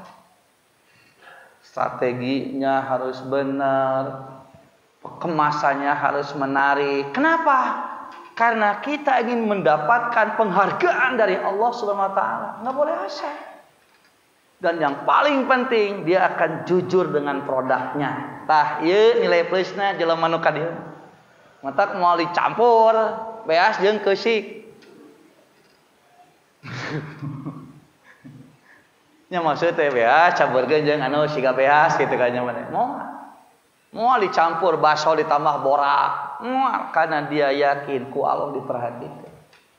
S1: Strateginya harus benar, kemasannya harus menarik. Kenapa? Karena kita ingin mendapatkan penghargaan dari Allah Subhanahu wa taala. Enggak boleh asal. Dan yang paling penting dia akan jujur dengan produknya. Tah ieu nilai plusna jelema nu ka dieu. Matak moal dicampur beas jeung keusik. Nya maksud teh beas camburkeun jeung anu siga beas kitu kan nya mah. Moal dicampur baso ditambah borak. Moal karena dia yakin ku Allah diperhatikan.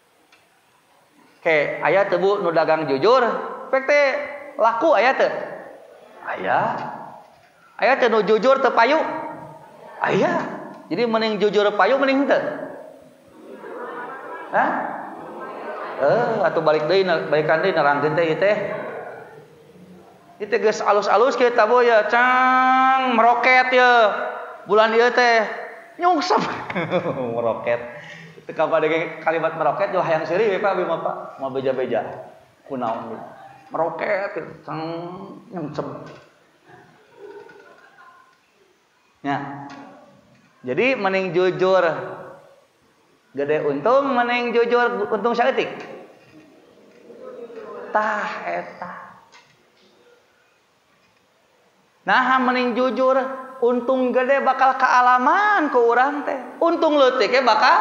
S1: Ke aya teu Bu nu dagang jujur, pek teh laku aya teu? Aya. Aya teu nu jujur teu payu? Aya. Jadi mending jujur payu mending teu? Hah? Atuh balik deui balikan deui nerangkeun teh ieu teh. Itu geus alus-alus kita boy ya, cang meroket ya. Bulan ieu teh nyungsep meroket. Teu kapadege kalimat meroket yo hayang seuri we Pak abi mah Pak, moal beja-beja. Kunaon ieu? Meroket cang nyungsep. Ya. Jadi mending jujur gede untung, mending jujur untung saeutik. Tah eta. Nah, mending jujur, untung gede bakal kealaman ke urang teh. Untung leutik bakal.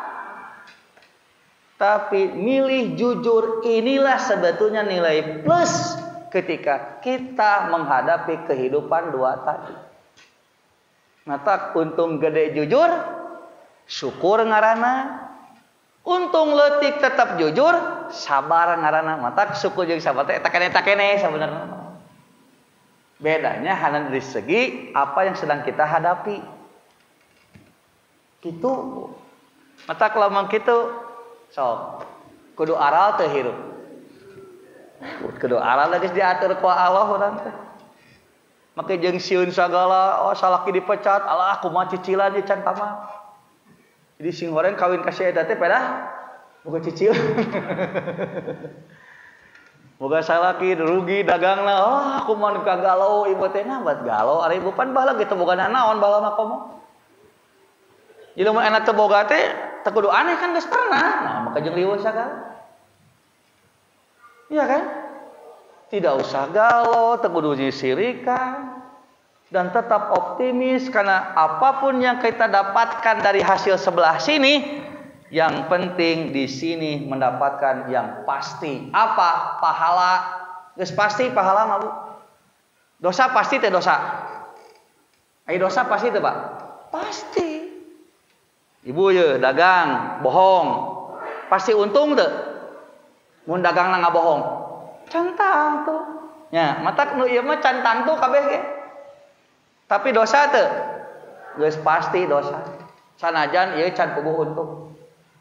S1: Tapi milih jujur inilah sebetulnya nilai plus ketika kita menghadapi kehidupan dua tadi. Mata untung gede jujur, syukur ngaranna. Untung leutik tetap jujur, sabar ngaranna. Mata syukur jeung sabar teh eta keneh sabenerna. Bedanya hanya dari segi apa yang sedang kita hadapi. Gitu. Mata kelamaan gitu, sok kudu aral teu hirup. Kudu aral geus diatur ku Allah urang teh. Make jeung sieun sagala, oh salaki dipecat, alah kumaha cicilan di can tamak. Jadi sing goreng kawin ka si eta teh pedah boga cicil. Boga salaki rugi dagangna, aku mah kagalau ibu teh buat galau, ari ibu pan baheula kitu boga naon baheula mah komo. Jadi mun enak teu boga teh teu kudu aneh kan geus pernah. Nah, maka jeung liweuh sagala. Iya kan? Tidak usah galau, teu kudu nyisirikan dan tetap optimis karena apapun yang kita dapatkan dari hasil sebelah sini yang penting di sini mendapatkan yang pasti. Apa? Pahala. Geus pasti pahala mah Bu. Dosa pasti teh dosa. Ai dosa pasti teh Pak? Pasti. Ibu ye dagang bohong. Pasti untung teu? Mun dagangna ngabohong. Cantang tuh. Nya, matak nu ieu mah cantang tuh kabeh ge. Tapi dosa teu? Geus pasti dosa. Sanajan ieu can puguh untung.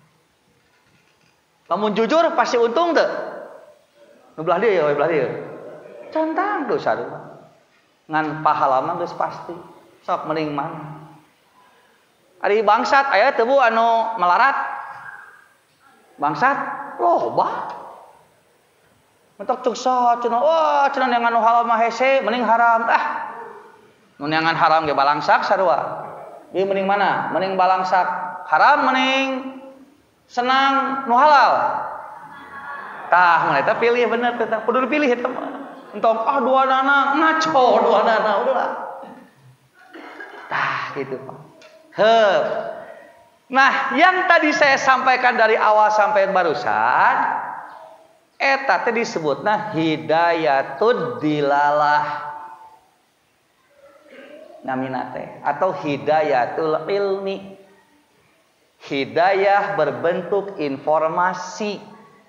S1: Lamun jujur pasti untung teu? Nu belah dieu we belah dieu. Cantang dosa teh. Ngan pahala mah geus pasti. Sok mending mana? Ari bangsat aya teu Bu anu melarat? Bangsat loba. Mentok cuksa cenah wah cenah yang anu halal mah hese mending haram. Nu neangan haram ge balangsak sarua. Ieu mending mana? Mending balangsak haram mending senang nu halal. Tah mun eta pilih bener teh kudu dipilih eta mah. Entong dua nana ngaco dua nana udahlah. Tah gitu Pak. Nah, yang tadi saya sampaikan dari awal sampai barusan eta teh disebutna hidayatud dilalah. Namina teh atau hidayatul ilmi. Hidayah berbentuk informasi.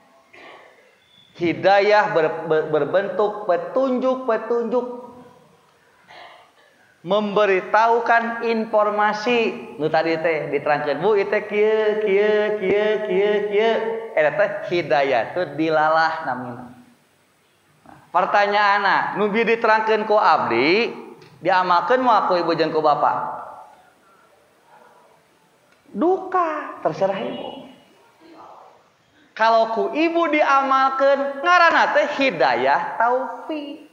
S1: Hidayah berbentuk petunjuk-petunjuk. Memberitahukan informasi. Nu tadi teh diterangkeun Bu ieu teh kieu. Eta teh hidayatud dilalah namina. Pertanyaanna, nu bi diterangkeun ku abdi, diamalkeun moal ku ibu jeung ku bapak? Duka, terserah ibu. Kalau ku ibu diamalkeun ngaranna teh hidayah taufik.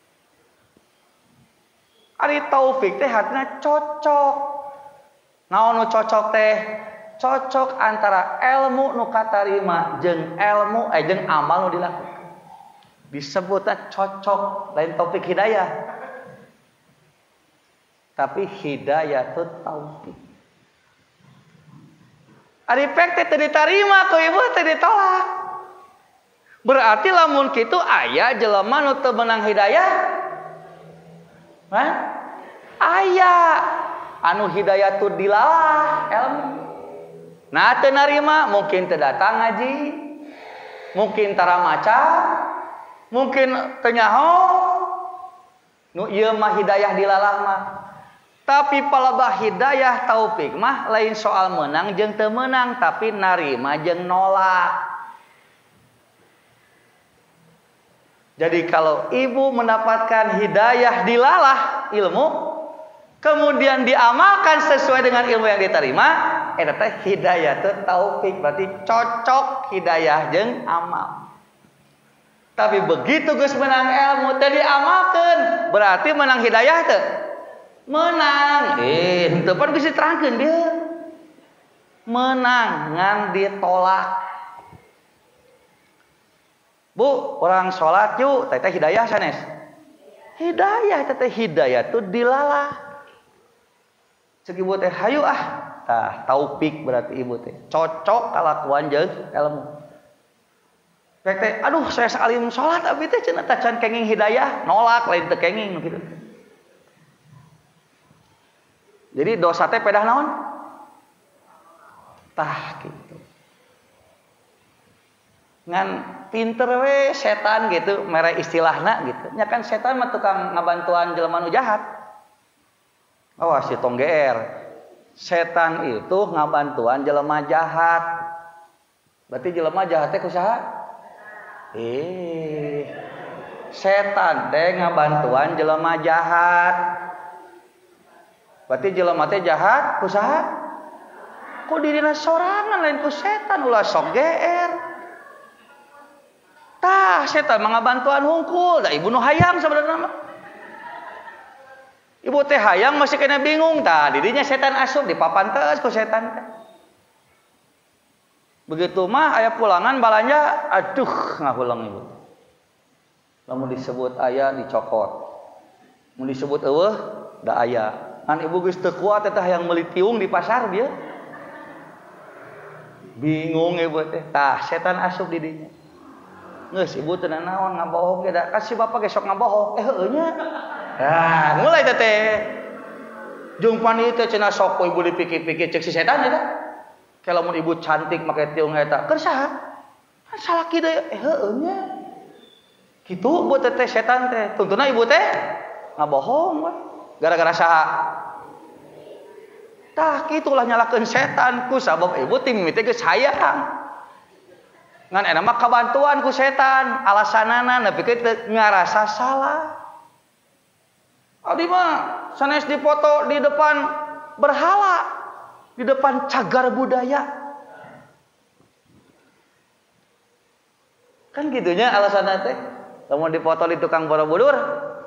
S1: Ari taufik teh artinya cocok. Naon nu cocok teh? Cocok antara ilmu nu katarima jeung jeung amal nu dilakukan. Disebutna cocok, lain taufik hidayah. Tapi hidayatut taufik. Ari pek teh teu ditarima ku ibu teh ditolak. Berarti lamun kitu aya jelema nu teu meunang hidayah. Hah? Aya anu hidayatud dilalah ilmu. Nah teu narima mungkin teu datang ngaji, mungkin tara maca, mungkin teu nyaho. Nu ieu mah hidayah dilalah mah. Tapi palebah hidayah taufik mah lain soal menang jeung teu meunang, tapi narima jeung nolak. Jadi kalau ibu mendapatkan hidayah dilalah ilmu, kemudian diamalkan sesuai dengan ilmu yang diterima, eta teh hidayatut taufik, berarti cocok hidayah jeung amal. Tapi begitu geus menang ilmu teh diamalkeun, berarti menang hidayah teu? Menang. Henteu pan geus diterangkeun dia. Menang ngan ditolak. Bu, orang sholat yuk, teh hidayah sanes. Hidayah teh hidayatud dilalah. Ceuk ibu teh hayu tah taufik berarti ibu teh cocok kalakuan jeung ilmu. Pek teh aduh saya salim sholat abi teh cenah tacan kenging hidayah, nolak lain teu kenging gitu. Jadi dosa teh pedah naon? Tah gitu. Ngan pinter we setan gitu, mere istilahna gitu. Nya kan setan mah tukang ngabantuan jelema nu jahat. Awas si tong GR. Setan itu ngabantuan jelema jahat. Berarti jelema jahat teh kusaha? Setan teh ngabantuan jelema jahat. Berarti jelema teh jahat kusaha? Ku dirina sorangan lain ku setan ulah sok GR. Tah setan mangabantuan hungkul, da ibu nu hayang sabenerna mah. Ibu teh hayang masih kena bingung, tah didinya setan asup dipapanteus ku setan teh. Begitu mah aya pulangan balanja, aduh ngahulang ibu. Lamun disebut aya dicokot. Mun disebut eueuh da aya. Kan ibu geus teu kuat eta hayang meuli tiung di pasar dia. Bingung ibu teh. Tah setan asup didinya. Geus ibu teu naon ngabohong ge da kasih bapak ge sok ngabohong heueuh nya. Nah, mulai teh. Jungpan ieu teh cenah sok ibu dipikir-pikir cek si setan eta. Kalau mun ibu cantik make tiung eta, keur saha? Salaki deui heueuh nya. Kitu ibu teh setan teh. Tuntuna ibu teh ngabohong we. Gara-gara saha? Tah kitulah nyalakeun setan ku sabab ibu teh mimiti geus hayang. Ngan eta mah kabantuan ku setan, alasanana nepikeun ngarasa salah. Abdi mah sanes dipoto di depan berhala, di depan cagar budaya. Kan gitunya alasanna teh. Lamun dipoto di tukang Borobudur.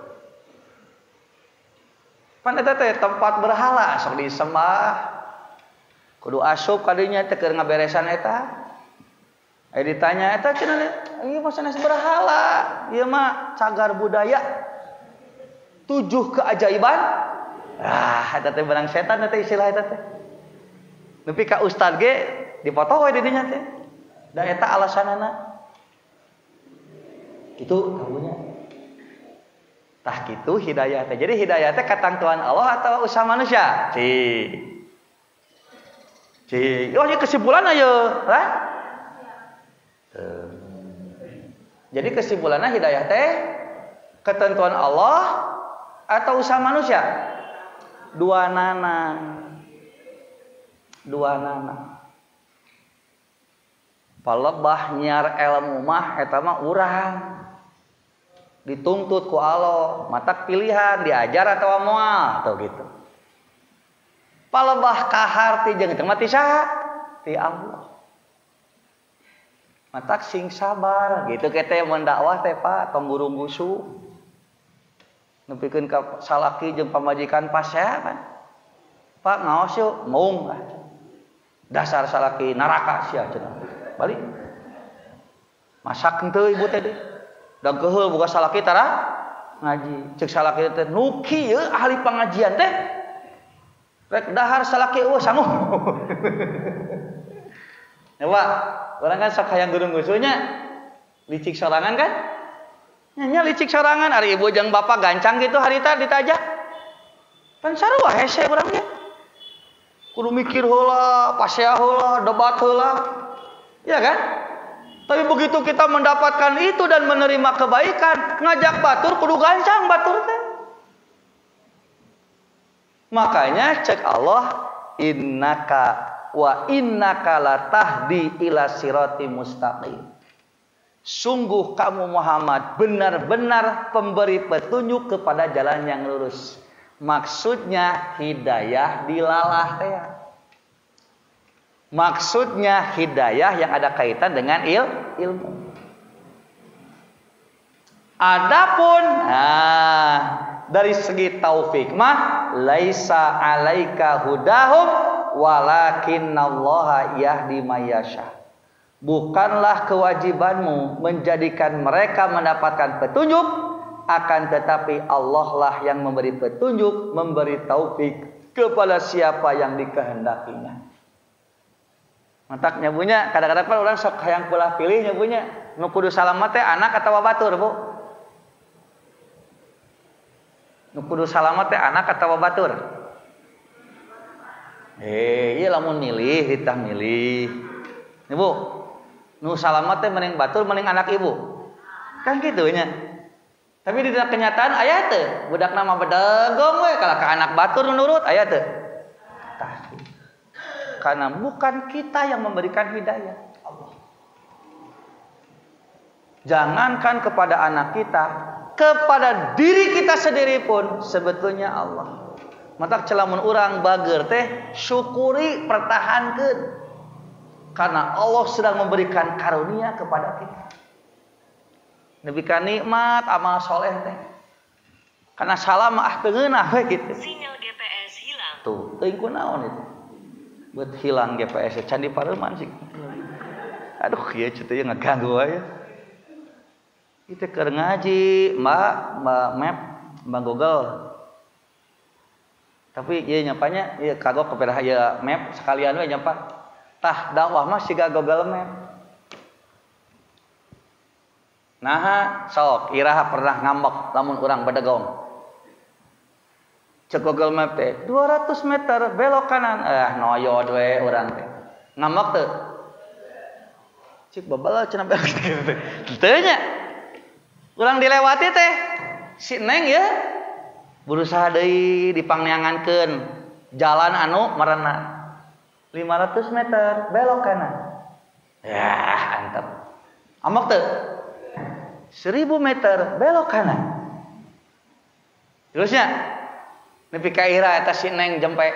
S1: Pan eta teh tempat berhala sok disembah. Kudu asup ka dinya teh keur ngaberesan eta. Ditanya eta cenah ieu mah sanes berhala. Ieu mah cagar budaya. 7 keajaiban. Eta teh barang setan eta istilah eta teh. Nepi ka ustad ge dipoto we di dinya teh. Da eta alasanana. Itu kamunya. Tah kitu hidayah teh. Jadi hidayah teh katangtuan Allah atau usaha manusia? Oh, ini kesimpulan aja, lah. Jadi kesimpulannya hidayah teh ketentuan Allah atau usaha manusia? Dua nana. Palebah nyiar ilmu mah eta mah urang. Dituntut ku Allah, matak pilihan diajar atau moal atau gitu. Palebah kahar ti jeung teu mati saha? Ti Allah. Matak sing sabar gitu kete mun dakwah teh Pak tong guru-gusu. Nepikeun ka salaki jeung pamajikan pasea kan. Pak ngaos yuk mung. Dasar salaki neraka sia cenah. Balik. Masak henteu ibu teh deui. Da keheul boga salaki tara ngaji. Ceuk salaki teh nu kieu ahli pangajian teh. Rek dahar salaki eueuh sanguh. Nyawa, urang kan sok hayang guru-gusunya licik sorangan kan? Nya licik sorangan ari ibu jeung bapak gancang gitu harita ditajak. Kan sarua hese urang ge. Kudu mikir heula, pasea heula, debat heula. Ya kan? Tapi begitu kita mendapatkan itu dan menerima kebaikan, ngajak batur kudu gancang batur teh. Makanya cek Allah innaka latahdi ila sirati mustaqim. Sungguh kamu Muhammad benar-benar pemberi petunjuk kepada jalan yang lurus. Maksudnya hidayah dilalah teh. Maksudnya hidayah yang ada kaitan dengan ilmu. Adapun dari segi taufik mah laisa alaika hudahum walakinnallaha yahdi mayyasha. Bukanlah kewajibanmu menjadikan mereka mendapatkan petunjuk, akan tetapi Allah lah yang memberi petunjuk, memberi taufik kepada siapa yang dikehendakinya. Mantak nyabunya kadang-kadang kan orang sok hayang peulah pilih nyabunya nu kudu salamet teh anak atawa batur, Bu. Nu kudu salamet teh anak atawa batur? Ieu lamun milih ditah milih. Nih, Bu. Nu salamet teh mending batur mending anak ibu. Kan kitu nya. Tapi di kenyataan aya teu budak nama bedegong we kalau ka anak batur nurut aya teu? Karena bukan kita yang memberikan hidayah, Allah. Jangankan kepada anak kita, kepada diri kita sendiri pun sebetulnya Allah. Matak celamun urang bager teh syukuri pertahankeun. Karena Allah sedang memberikan karunia kepada kita. Nebika nikmat amal soleh teh. Karena salah mah teu ngeunah we kitu.
S2: Sinyal GPS hilang.
S1: Tuh, teuing kunaon itu? Buat hilang GPS candi pareuman sih. Aduh, ieu teh ngaganggu wae. Kita keur ngaji, Mbak Map, Mbak Google. Tapi ieu nyapanya ieu kagok kepada ieu map sekalian we nyapa. Tah dakwah mah siga Google Map. Nah, sok iraha pernah ngambek lamun urang bedegong. Cek Google Map teh 200 meter belok kanan. Noyod we urang teh. Ngambek teu? Cik babal cenah belok kitu. Teu nya. Urang dilewati teh si Neng ya berusaha deui dipangneangankeun jalan anu marana 500 meter belok kanan. Ya, antep. Ambek teu? 1000 meter belok kanan. Terusnya nepi ka ira eta si Neng jempe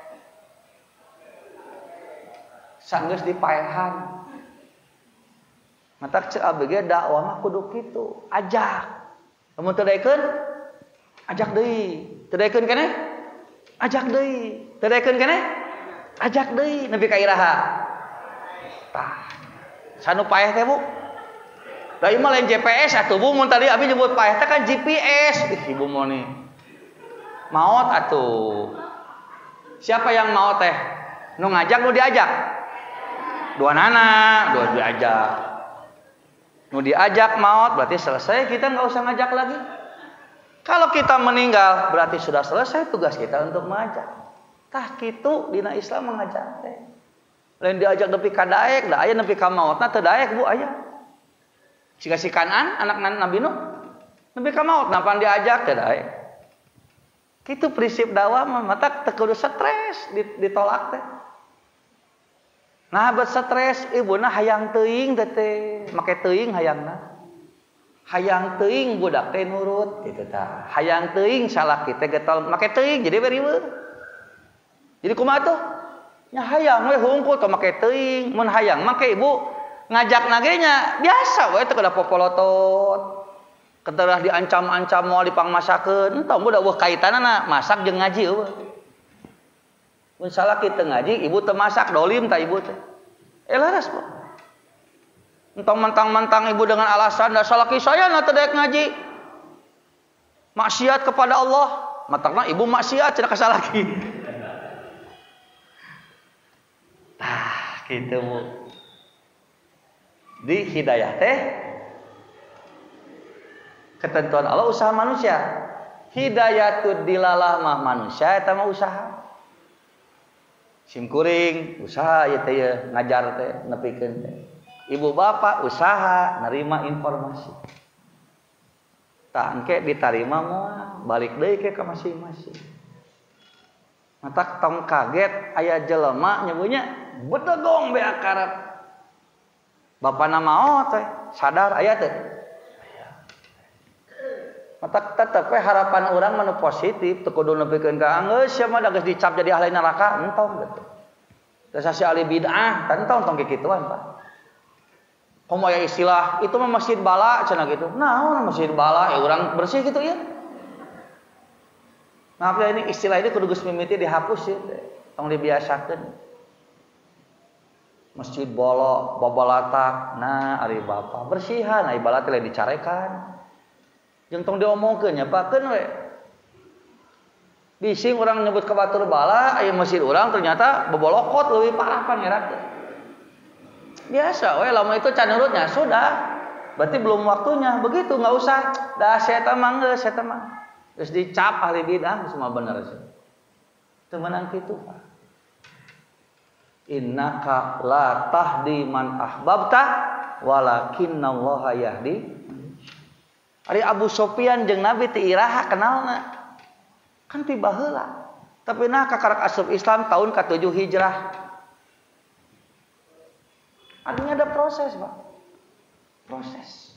S1: sanggeus dipaehan. Matak ceuk abdi ge dakwah mah kudu kitu, ajak. Lamun teu daekeun, ajak deui. Teu daekeun keneh? Ajak deui. Teu daekeun keneh? Ajak deui nepi ka iraha. Tah. Sanu paeh teh, Bu? Da ieu mah lain GPS atuh Bu, mun tadi abi nyebut paeh teh kan GPS. Ibu mau nih. Maot atuh. Siapa yang maot teh? Nu ngajak nu diajak? Dua nana, dua diajak. Nu diajak maot berarti selesai, kita nggak usah ngajak lagi. Kalau kita meninggal berarti sudah selesai tugas kita untuk mengajak. Tah kitu dina Islam mengajak teh. Lain diajak nepi ka daek, da aya nepi ka maotna teu daek Bu aya. Siga si Kanan anak Nabi Nuh nepi ka maot napan diajak teu daek. Kitu prinsip dakwah mah mata teu kudu stres ditolak teh. Nah bet stres ibuna hayang teuing teh make teuing hayangna. Hayang teuing budak teh nurut kitu tah. Hayang teuing salaki teh getol make teuing jadi beriweuh. Jadi kumaha tuh? Nya hayang we hungkul teh make teuing, mun hayang make ibu ngajak nagenya biasa we teu kada popolotot. Keterah diancam-ancam moal dipangmasakeun, entong budak eueuh kaitanana masak jeung ngaji eueuh. Mun salaki teu ngaji, ibu teu masak dolim tah ibu teh. Laras Bu. Entong mentang-mentang ibu dengan alasan da salaki saya na teu daek ngaji. Maksiat kepada Allah, matakna ibu maksiat cenah ka salaki. Tah, kitu Bu. Di hidayah teh ketentuan Allah usaha manusia. Hidayatud dilalah mah manusia eta mah usaha. Simkuring usaha ieu teh ngajar teh nepikeun teh. Ibu bapak usaha nerima informasi. Tah engke ditarima moal balik deui ke masing-masing. Mata tong kaget aya jelema nyebunya bedegong be akarat. Bapana maot teh sadar aya teh. Mata tetep harapan urang manu positif teu kudu nepikeun ka geus sia mah da geus dicap jadi ahli neraka entong gitu. Dasa si ahli bid'ah entong tong kikituan Pak. Komo aya istilah itu mah masjid bala cenah gitu. Naon masjid bala urang bersih gitu ya. Maaf ya ini istilah ini kudu geus mimiti dihapus ya. Tong dibiasakeun. Masjid bala babalatak nah ari bapa bersihan ai bala teh dicarekan. Jeung tong diomongkeun nyapakeun we. Bising urang nyebut ka batur bala aya masjid urang ternyata bobolokot leuwih parah pangeran teh. Biasa we lama itu can nurutnya sudah. Berarti belum waktunya. Begitu enggak usah. Da saya mah geus eta mah. Geus dicap ahli bidah semua bener sih. Teu meunang kitu Pak. Innaka la tahdi man ahbabta walakinnallaha yahdi. Ari Abu Sufyan jeung Nabi teu iraha kenalna. Kan ti baheula. Tapi nah kakarak asup Islam tahun ke-7 Hijrah. Artinya ada proses, Pak. Proses.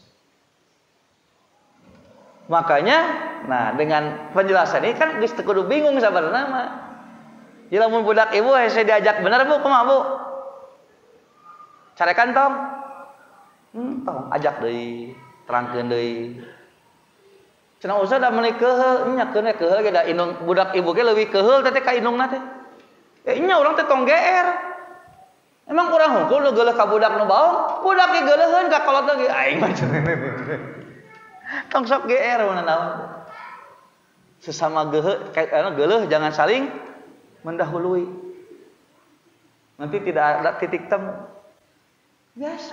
S1: Makanya, nah dengan penjelasan ini kan geus teu kudu bingung sabarna mah. Jadi lamun budak ibu hese diajak bener Bu, kumaha Bu? Carekan tong. Tong ajak deui, terangkeun deui. Cenah usah da meuli keheul, nya keun keheul ge da indung budak ibu ge leuwih keheul teh ka indungna teh. Nya urang teh tong GR. Emang urang hungkul nu geuleuh ka budak nu baong, budak ge geuleuheun ka kolot ge aing mah cenah. Tong sok GR mun naon. Sesama geuleuh jangan saling mendahului. Nanti tidak ada titik temu. Biasa.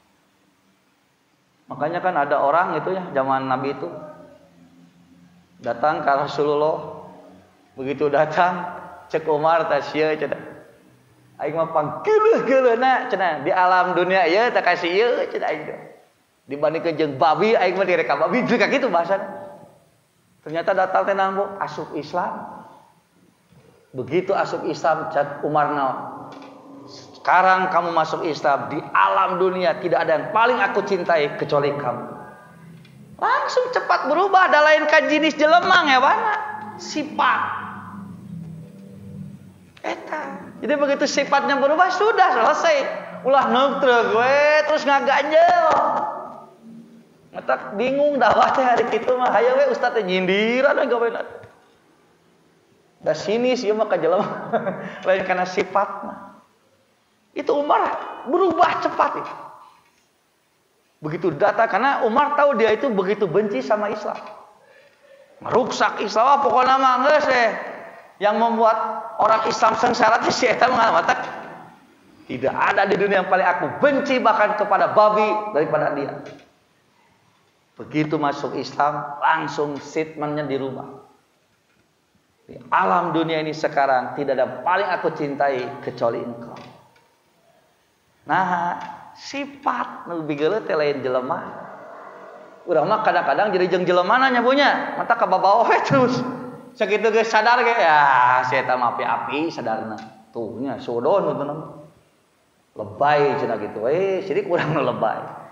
S1: Makanya kan ada orang itu ya zaman Nabi itu datang ke Rasulullah. Begitu datang cek Umar tah sieun cenah. Aing mah panggeuleuh-geuleuhna cenah di alam dunia ieu teh kasih ieu cenah aing. Dibandingkeun jeung babi aing mah direka babi teu ka kitu bahasana. Ternyata datang teh nang asup Islam. Begitu asup Islam cat Umar naon? Sekarang kamu masuk Islam di alam dunia tidak ada yang paling aku cintai kecuali kamu. Langsung cepat berubah, ada lain kan jenis jelema ngewana sifat. Eta. Jadi begitu sifatnya berubah sudah selesai. Ulah neutrel gue terus ngaganjel. Mata bingung dakwah teh hari kitu mah hayu we ustaz teh nyindiran we gawean. Da sinis ieu mah ka jelema lain kana sifatna. Itu Umar berubah cepat itu. Begitu datang, karena Umar tahu dia itu begitu benci sama Islam. Merusak Islam, pokoknya mah geus yang membuat orang Islam sengsara itu si eta mengatakan tidak ada di dunia yang paling aku benci bahkan kepada babi daripada dia. Begitu masuk Islam langsung statementnya di rumah. Di alam dunia ini sekarang tidak ada paling aku cintai kecuali engkau. Nah, sifat nu bigeuleuh teh lain jelema. Urang mah kadang-kadang jadi jeung jelema nya punya, mata ka babawa we terus. Sakitu geus sadar ge ya, si eta mah api-api sadarna. Tuh nya sudon nu lebay cenah gitu. Sidik urang nu lebay.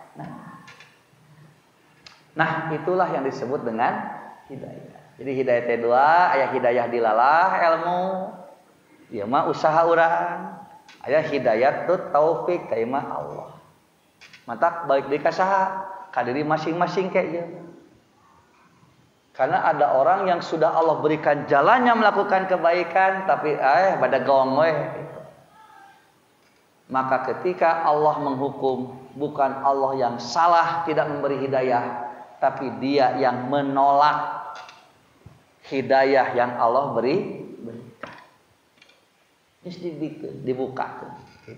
S1: Nah, itulah yang disebut dengan hidayah. Jadi hidayah teh dua, aya hidayah dilalah ilmu. Ieu mah usaha urang. Aya hidayah tut taufik teh mah Allah. Mata balik deui ka saha? Ka diri masing-masing kayak gitu. Karena ada orang yang sudah Allah berikan jalannya melakukan kebaikan tapi pada gawang we. Maka ketika Allah menghukum, bukan Allah yang salah tidak memberi hidayah, tapi dia yang menolak hidayah yang Allah berikan. Ini dibuka.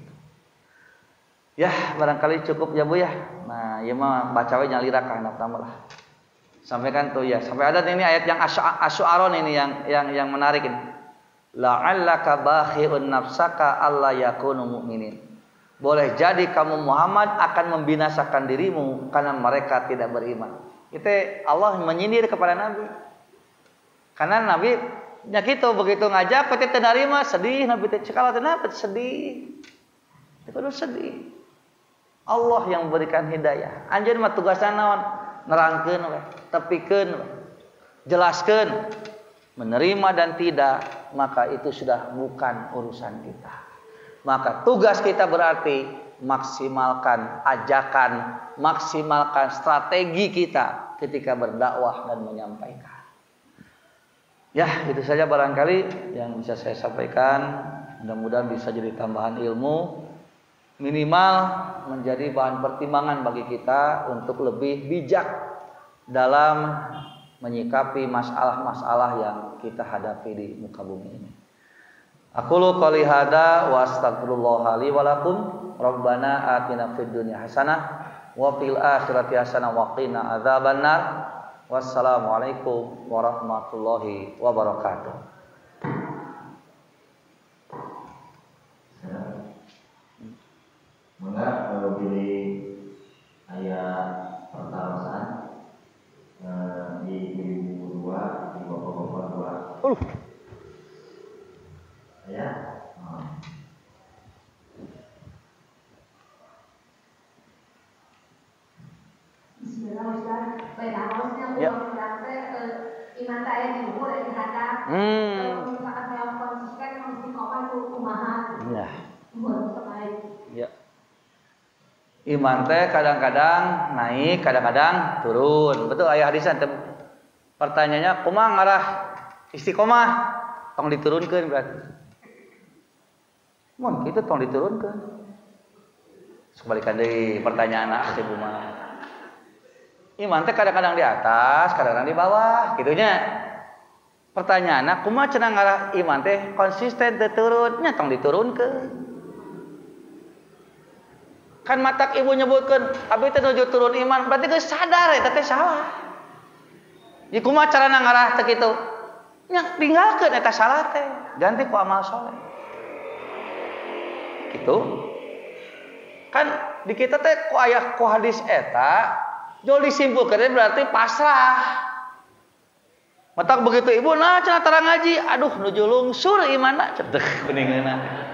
S1: Ya, barangkali cukup ya Bu ya. Nah, ieu mah baca we nyalira ka handap lah. Sampaikan tuh ya. Sampai ada ini ayat yang Asy-Syu'ara ini yang menarik ini. La'allaka bakhi'un nafsaka alla yakunu mu'minin. Boleh jadi kamu Muhammad akan membinasakan dirimu karena mereka tidak beriman. Itu Allah menyindir kepada Nabi. Karena Nabi nya kitu begitu ngajak pasti teu narima sedih Nabi teh cekala teh sedih. Itu sedih. Allah yang berikan hidayah. Anjeun mah tugasna naon? Nerangkeun we, tepikeun we, jelaskeun. Menerima dan tidak, maka itu sudah bukan urusan kita. Maka tugas kita berarti maksimalkan ajakan, maksimalkan strategi kita ketika berdakwah dan menyampaikan. Ya, itu saja barangkali yang bisa saya sampaikan. Mudah-mudahan bisa jadi tambahan ilmu. Minimal menjadi bahan pertimbangan bagi kita untuk lebih bijak dalam menyikapi masalah-masalah yang kita hadapi di muka bumi ini. Aqulu qouli hadza wa astaghfirullah li wa lakum. Rabbana atina fid dunya hasanah wa fil akhirati hasanah wa qina adzabannar. Wassalamualaikum warahmatullahi wabarakatuh.
S2: Maka pilih ayat pertarasan di 2002 di Bapak-Bapak 2 ayat
S3: Bismillah Ustaz. Baik, harusnya berarti iman saya diukur dari dihadap. Kalau misalkan saya konsisten mesti kopan kumaha.
S1: Ya.
S3: Buat terbaik.
S1: Ya. Iman teh kadang-kadang naik, kadang-kadang turun. Betul aya hadisan. Pertanyaannya, kumaha ngarah istiqomah? Tong diturunkeun berarti. Mun kitu tong diturunkeun. Sebalikan deui pertanyaan si Buma. Iman teh kadang-kadang di atas, kadang-kadang di bawah, gitunya. Pertanyaanna, kumaha cenah ngarah iman teh konsisten teu turun? Nya tong diturunkeun. Kan matak ibu nyebutkan abdi teh nuju turun iman berarti geus sadar eta teh salah. Jadi kumaha carana ngarah teh kitu? Nya tinggalkeun eta salah teh, ganti ku amal saleh. Kitu. Kan di kita teh ku aya ku hadis eta, jol disimpulkeun berarti pasrah. Matak begitu ibu nah cenah tara ngaji, aduh nuju lungsur imanna cedeh kuningeuna.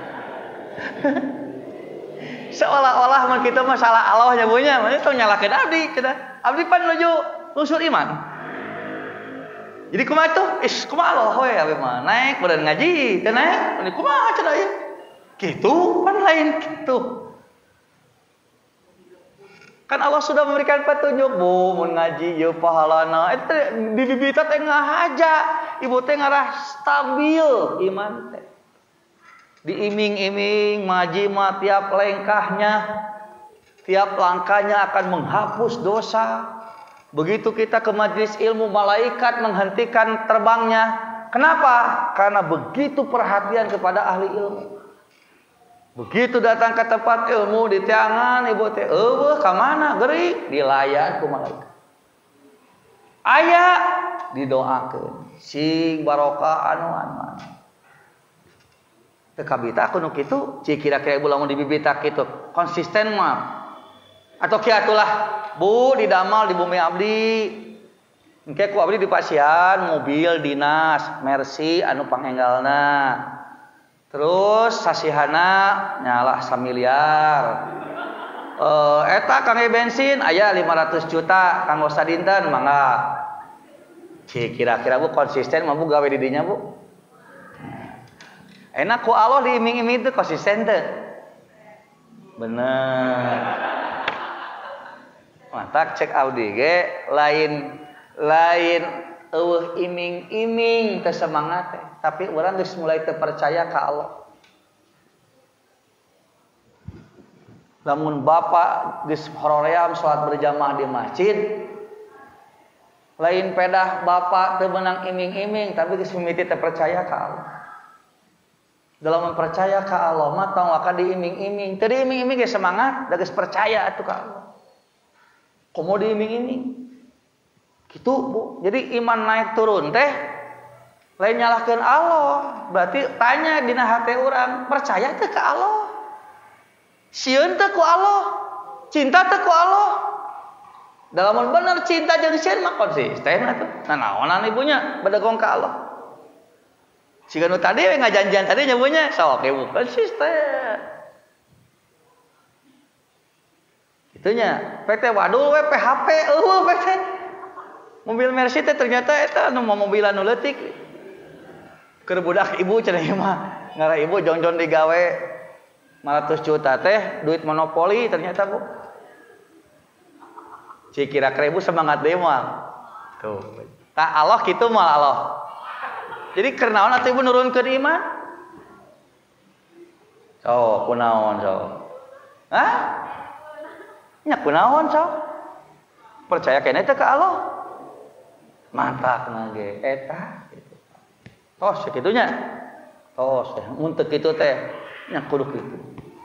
S1: Seolah-olah mah kita masalah Allah nya punya, mah itu nyalakeun abdi cenah. Abdi pan nuju lungsur iman. Jadi kumaha tuh? Kumaha Allah we abdi mah naik badan ngaji, teu naik. Ini kumaha cenah ieu? Kitu pan lain kitu. Kan Allah sudah memberikan petunjuk, bu mun ngaji ieu pahalana. Eta di bibita teh ngahaja, ibu teh ngarah stabil iman teh. Diiming-iming, maji mah tiap lengkahnya Tiap langkahnya akan menghapus dosa. Begitu kita ke majelis ilmu, malaikat menghentikan terbangnya. Kenapa? Karena begitu perhatian kepada ahli ilmu. Begitu datang ke tempat ilmu di tiangan, ibu teh, ka mana? Geuring dilayan ku malaikat. Aya didoakeun, sing barokah anu. Teu kabita aku nu kitu, cik kira-kira ibu lamun dibibita kitu, konsisten mah. Atau kiatulah, Bu, didamal di bumi abdi. Engke ku abdi dipasihan mobil dinas Mercy anu pangenggalna. Terus sasihana nyalah 1 miliar. Eta kangge bensin aya 500 juta kanggo sadinten mangga. Cik kira-kira Bu konsisten mah Bu gawe di dinya Bu. Enak ku Allah diiming-iming teh konsisten teh. Bener. Mantak cek Audi ge lain iming-iming teh semangat teh, tapi urang geus mulai teu percaya ka Allah. Lamun bapak geus horoream salat berjamaah di masjid, lain pedah bapak teu meunang iming-iming tapi geus mimiti teu percaya ka Allah. Dalam mempercaya ka Allah mah tong waka diiming-iming, teu diiming-iming ge semangat, da geus percaya atuh ka Allah. Komo diiming-iming. Gitu Bu. Jadi iman naik turun teh lain nyalahkeun Allah. Berarti tanya dina hati urang, percaya teu ka Allah? Sieun teu ku Allah? Cinta teu ku Allah? Dalam bener cinta jeung sieun mah konsisten atuh. Nah naonan ibunya bedegong ka Allah. Siga nu tadi we ngajanjian tadi nyabunya sok ibu konsisten. Itunya PT waduh we PHP PT mobil Mercy teh ternyata eta anu mobilan nu leutik. Keur budak ibu cenah ieu mah. Ngara ibu jongjon digawe 500 juta teh duit monopoli ternyata Bu. Cik kira-kira ibu semangat deui moal. Tuh. Tah Allah kitu moal Allah. Jadi keur naon atuh ibu nurunkeun iman? So, kunaon so? Hah? Nya kunaon so? Percaya keneh teh ka Allah? Mantap nage eta gitu. Tos sakitunya. Tos mun teu kitu teh nya kudu kitu.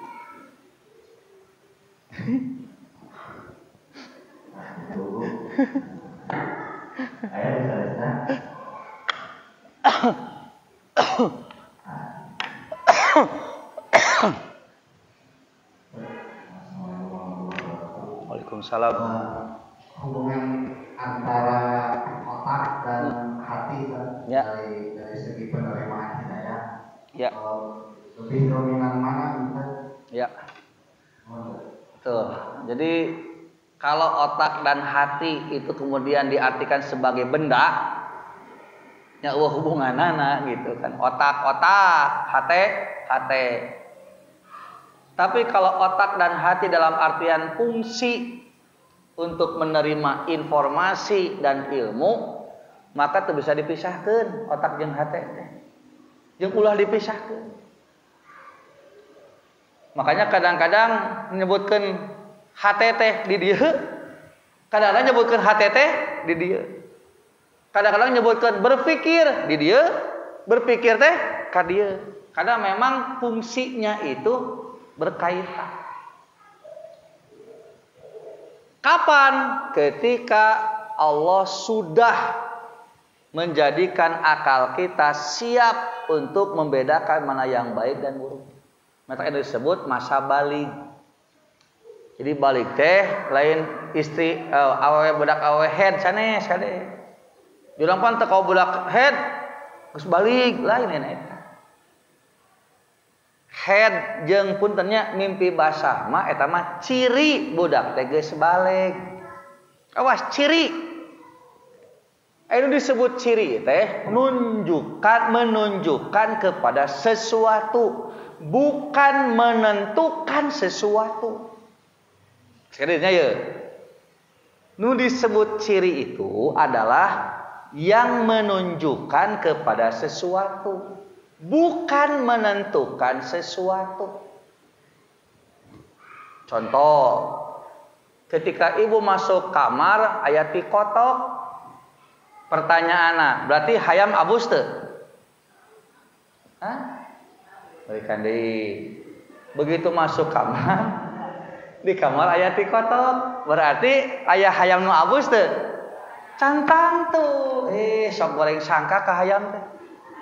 S1: Waalaikumsalam.
S4: Hubungan antara otak dan hati kan
S1: ya.
S4: dari segi penerimaan hidayah.
S1: Ya.
S4: Lebih dominan mana kita?
S1: Ya. Tuh. Jadi kalau otak dan hati itu kemudian diartikan sebagai benda, ya hubunganana gitu kan. Otak, hati. Tapi kalau otak dan hati dalam artian fungsi untuk menerima informasi dan ilmu, maka itu bisa dipisahkan otak jeung hati teh. Jeung ulah dipisahkan. Makanya kadang-kadang menyebutkan hati teh di dieu, kadang-kadang menyebutkan hati teh di dieu. Kadang-kadang menyebutkan berpikir di dieu, berpikir teh ka dieu. Karena memang fungsinya itu berkaitan. Kapan? Ketika Allah sudah menjadikan akal kita siap untuk membedakan mana yang baik dan buruk. Maka itu disebut masa balik. Jadi balik teh lain istri awewe budak awewe head sanes kade. Jurang pan teu ka budak head geus balik lain eta. Head jeung puntennya mimpi basah mah eta mah ciri budak teh geus balik. Awas ciri. Anu disebut ciri teh menunjukkan kepada sesuatu, bukan menentukan sesuatu. Sekalinya ya. Nu disebut ciri itu adalah yang menunjukkan kepada sesuatu, bukan menentukan sesuatu. Contoh, ketika ibu masuk kamar aya ti kotok. Pertanyaanna, berarti hayam abus teu? Hah? Berikan deui. Begitu masuk kamar, di kamar aya ti kotok, berarti aya hayam nu abus teu? Cantang tuh. Sok goreng sangka ka hayam teh.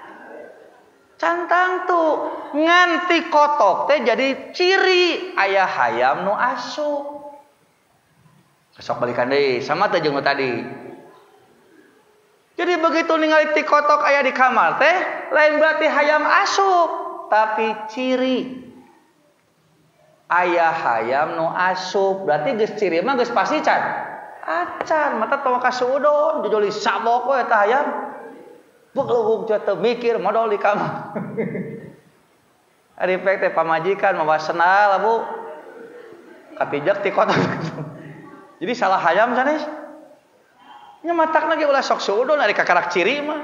S1: Cantang tuh, nganti kotok teh jadi ciri aya hayam nu asup. Sok balikan deui, sama teh jeung tadi. Jadi begitu ningali ti kotok aya di kamar teh, lain berarti hayam asup, tapi ciri aya hayam nu asup. Berarti geus ciri mah geus pasti can. Acan, mata tong ka suudon, jojoli sabok we eta hayam. Beuleuh teu mikir modal di kamar. Ari pek teh pamajikan mawa senal Bu. Kapijak ti kotok. Jadi salah hayam sanes. Nya matakna ge ulah sok suudon ari kakarak ciri mah.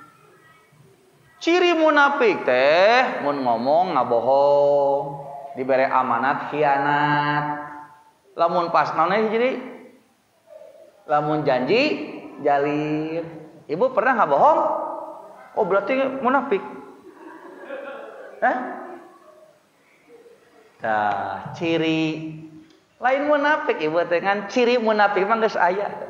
S1: Ciri munafik teh mun ngomong ngabohong, dibere amanat khianat. Lamun pas naon jadi? Lamun janji jalin. Ibu pernah ngabohong? Oh berarti munafik. Tah, ciri lain munafik ibu teh ngan ciri munafik mah geus aya.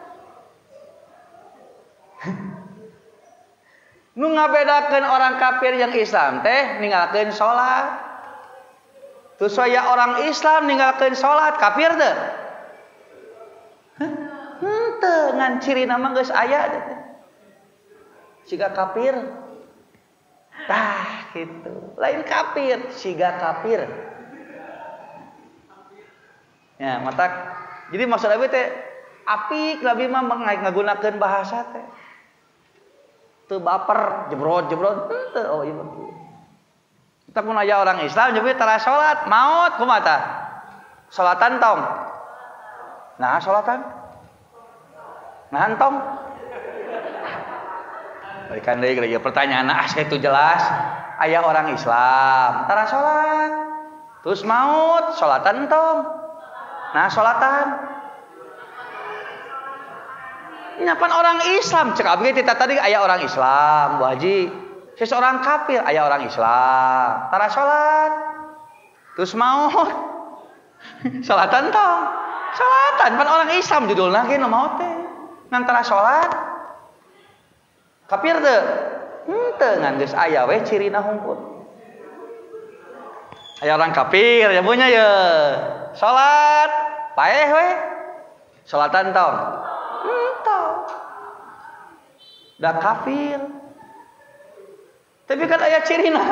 S1: Nu ngabedakeun orang kafir yang Islam teh ninggalkeun salat. Tuh saya orang Islam ninggalkeun salat kafir teh. Henteu ngan ciri nama geus aya teh. Siga kafir. Tah gitu. Lain kafir, siga kafir. Ya, matak. Jadi maksud abi teh apik Nabi mah ngagunakeun bahasa teh. Teu baper, jebrot henteu oh ieu. Kita pun aya orang Islam jadi tara salat, maot kumaha tah? Salatan tong. Nah, salatan. Nahan tong. Berikan deui pertanyaan itu jelas. Aya orang Islam tara salat. Terus maot, salatan tong. Nah, salatan. Nyapan orang Islam cek abdi tadi aya orang Islam Bu Haji seseorang kafir aya orang Islam tara salat terus maot salatan tong salatan pan orang Islam judulna ge nu maot teh ngan tara salat kafir teu henteu ngan geus aya we cirina hungkul aya orang kafir ya punya ye salat paeh we salatan tong dah kafir. Tapi kan aya cirina.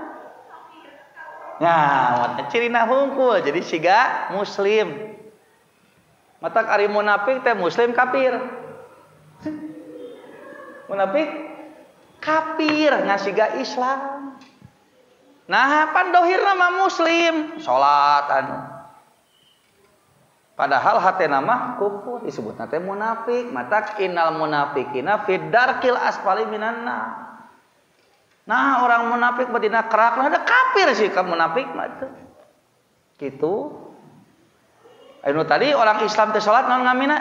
S1: Nah, cirina hungkul jadi siga muslim. Matak ari munafik teh muslim kafir. Munafik kafir ngasiga Islam. Nah, pan dohirna mah muslim, salat anu. Padahal hatena mah kufur disebutna teh munafik. Matak innal munafiqina fid darkil asfali minan nar. Nah, orang munafik betina kerak nah ada kafir sih ka munafik mah teh. Kitu. Anu tadi orang Islam teh salat naon ngamina?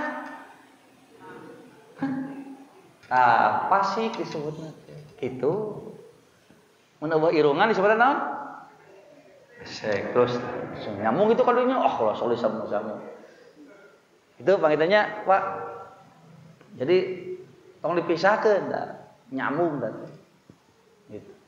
S1: Nah, fasik disebutna teh. Kitu. Mun eueuh irungan disebutna naon? Sek terus nyambung itu kadunya Allah soleh sama-sama. Itu panggilannya Pak. Jadi tolong dipisahkan dah, nyambung dah. Gitu.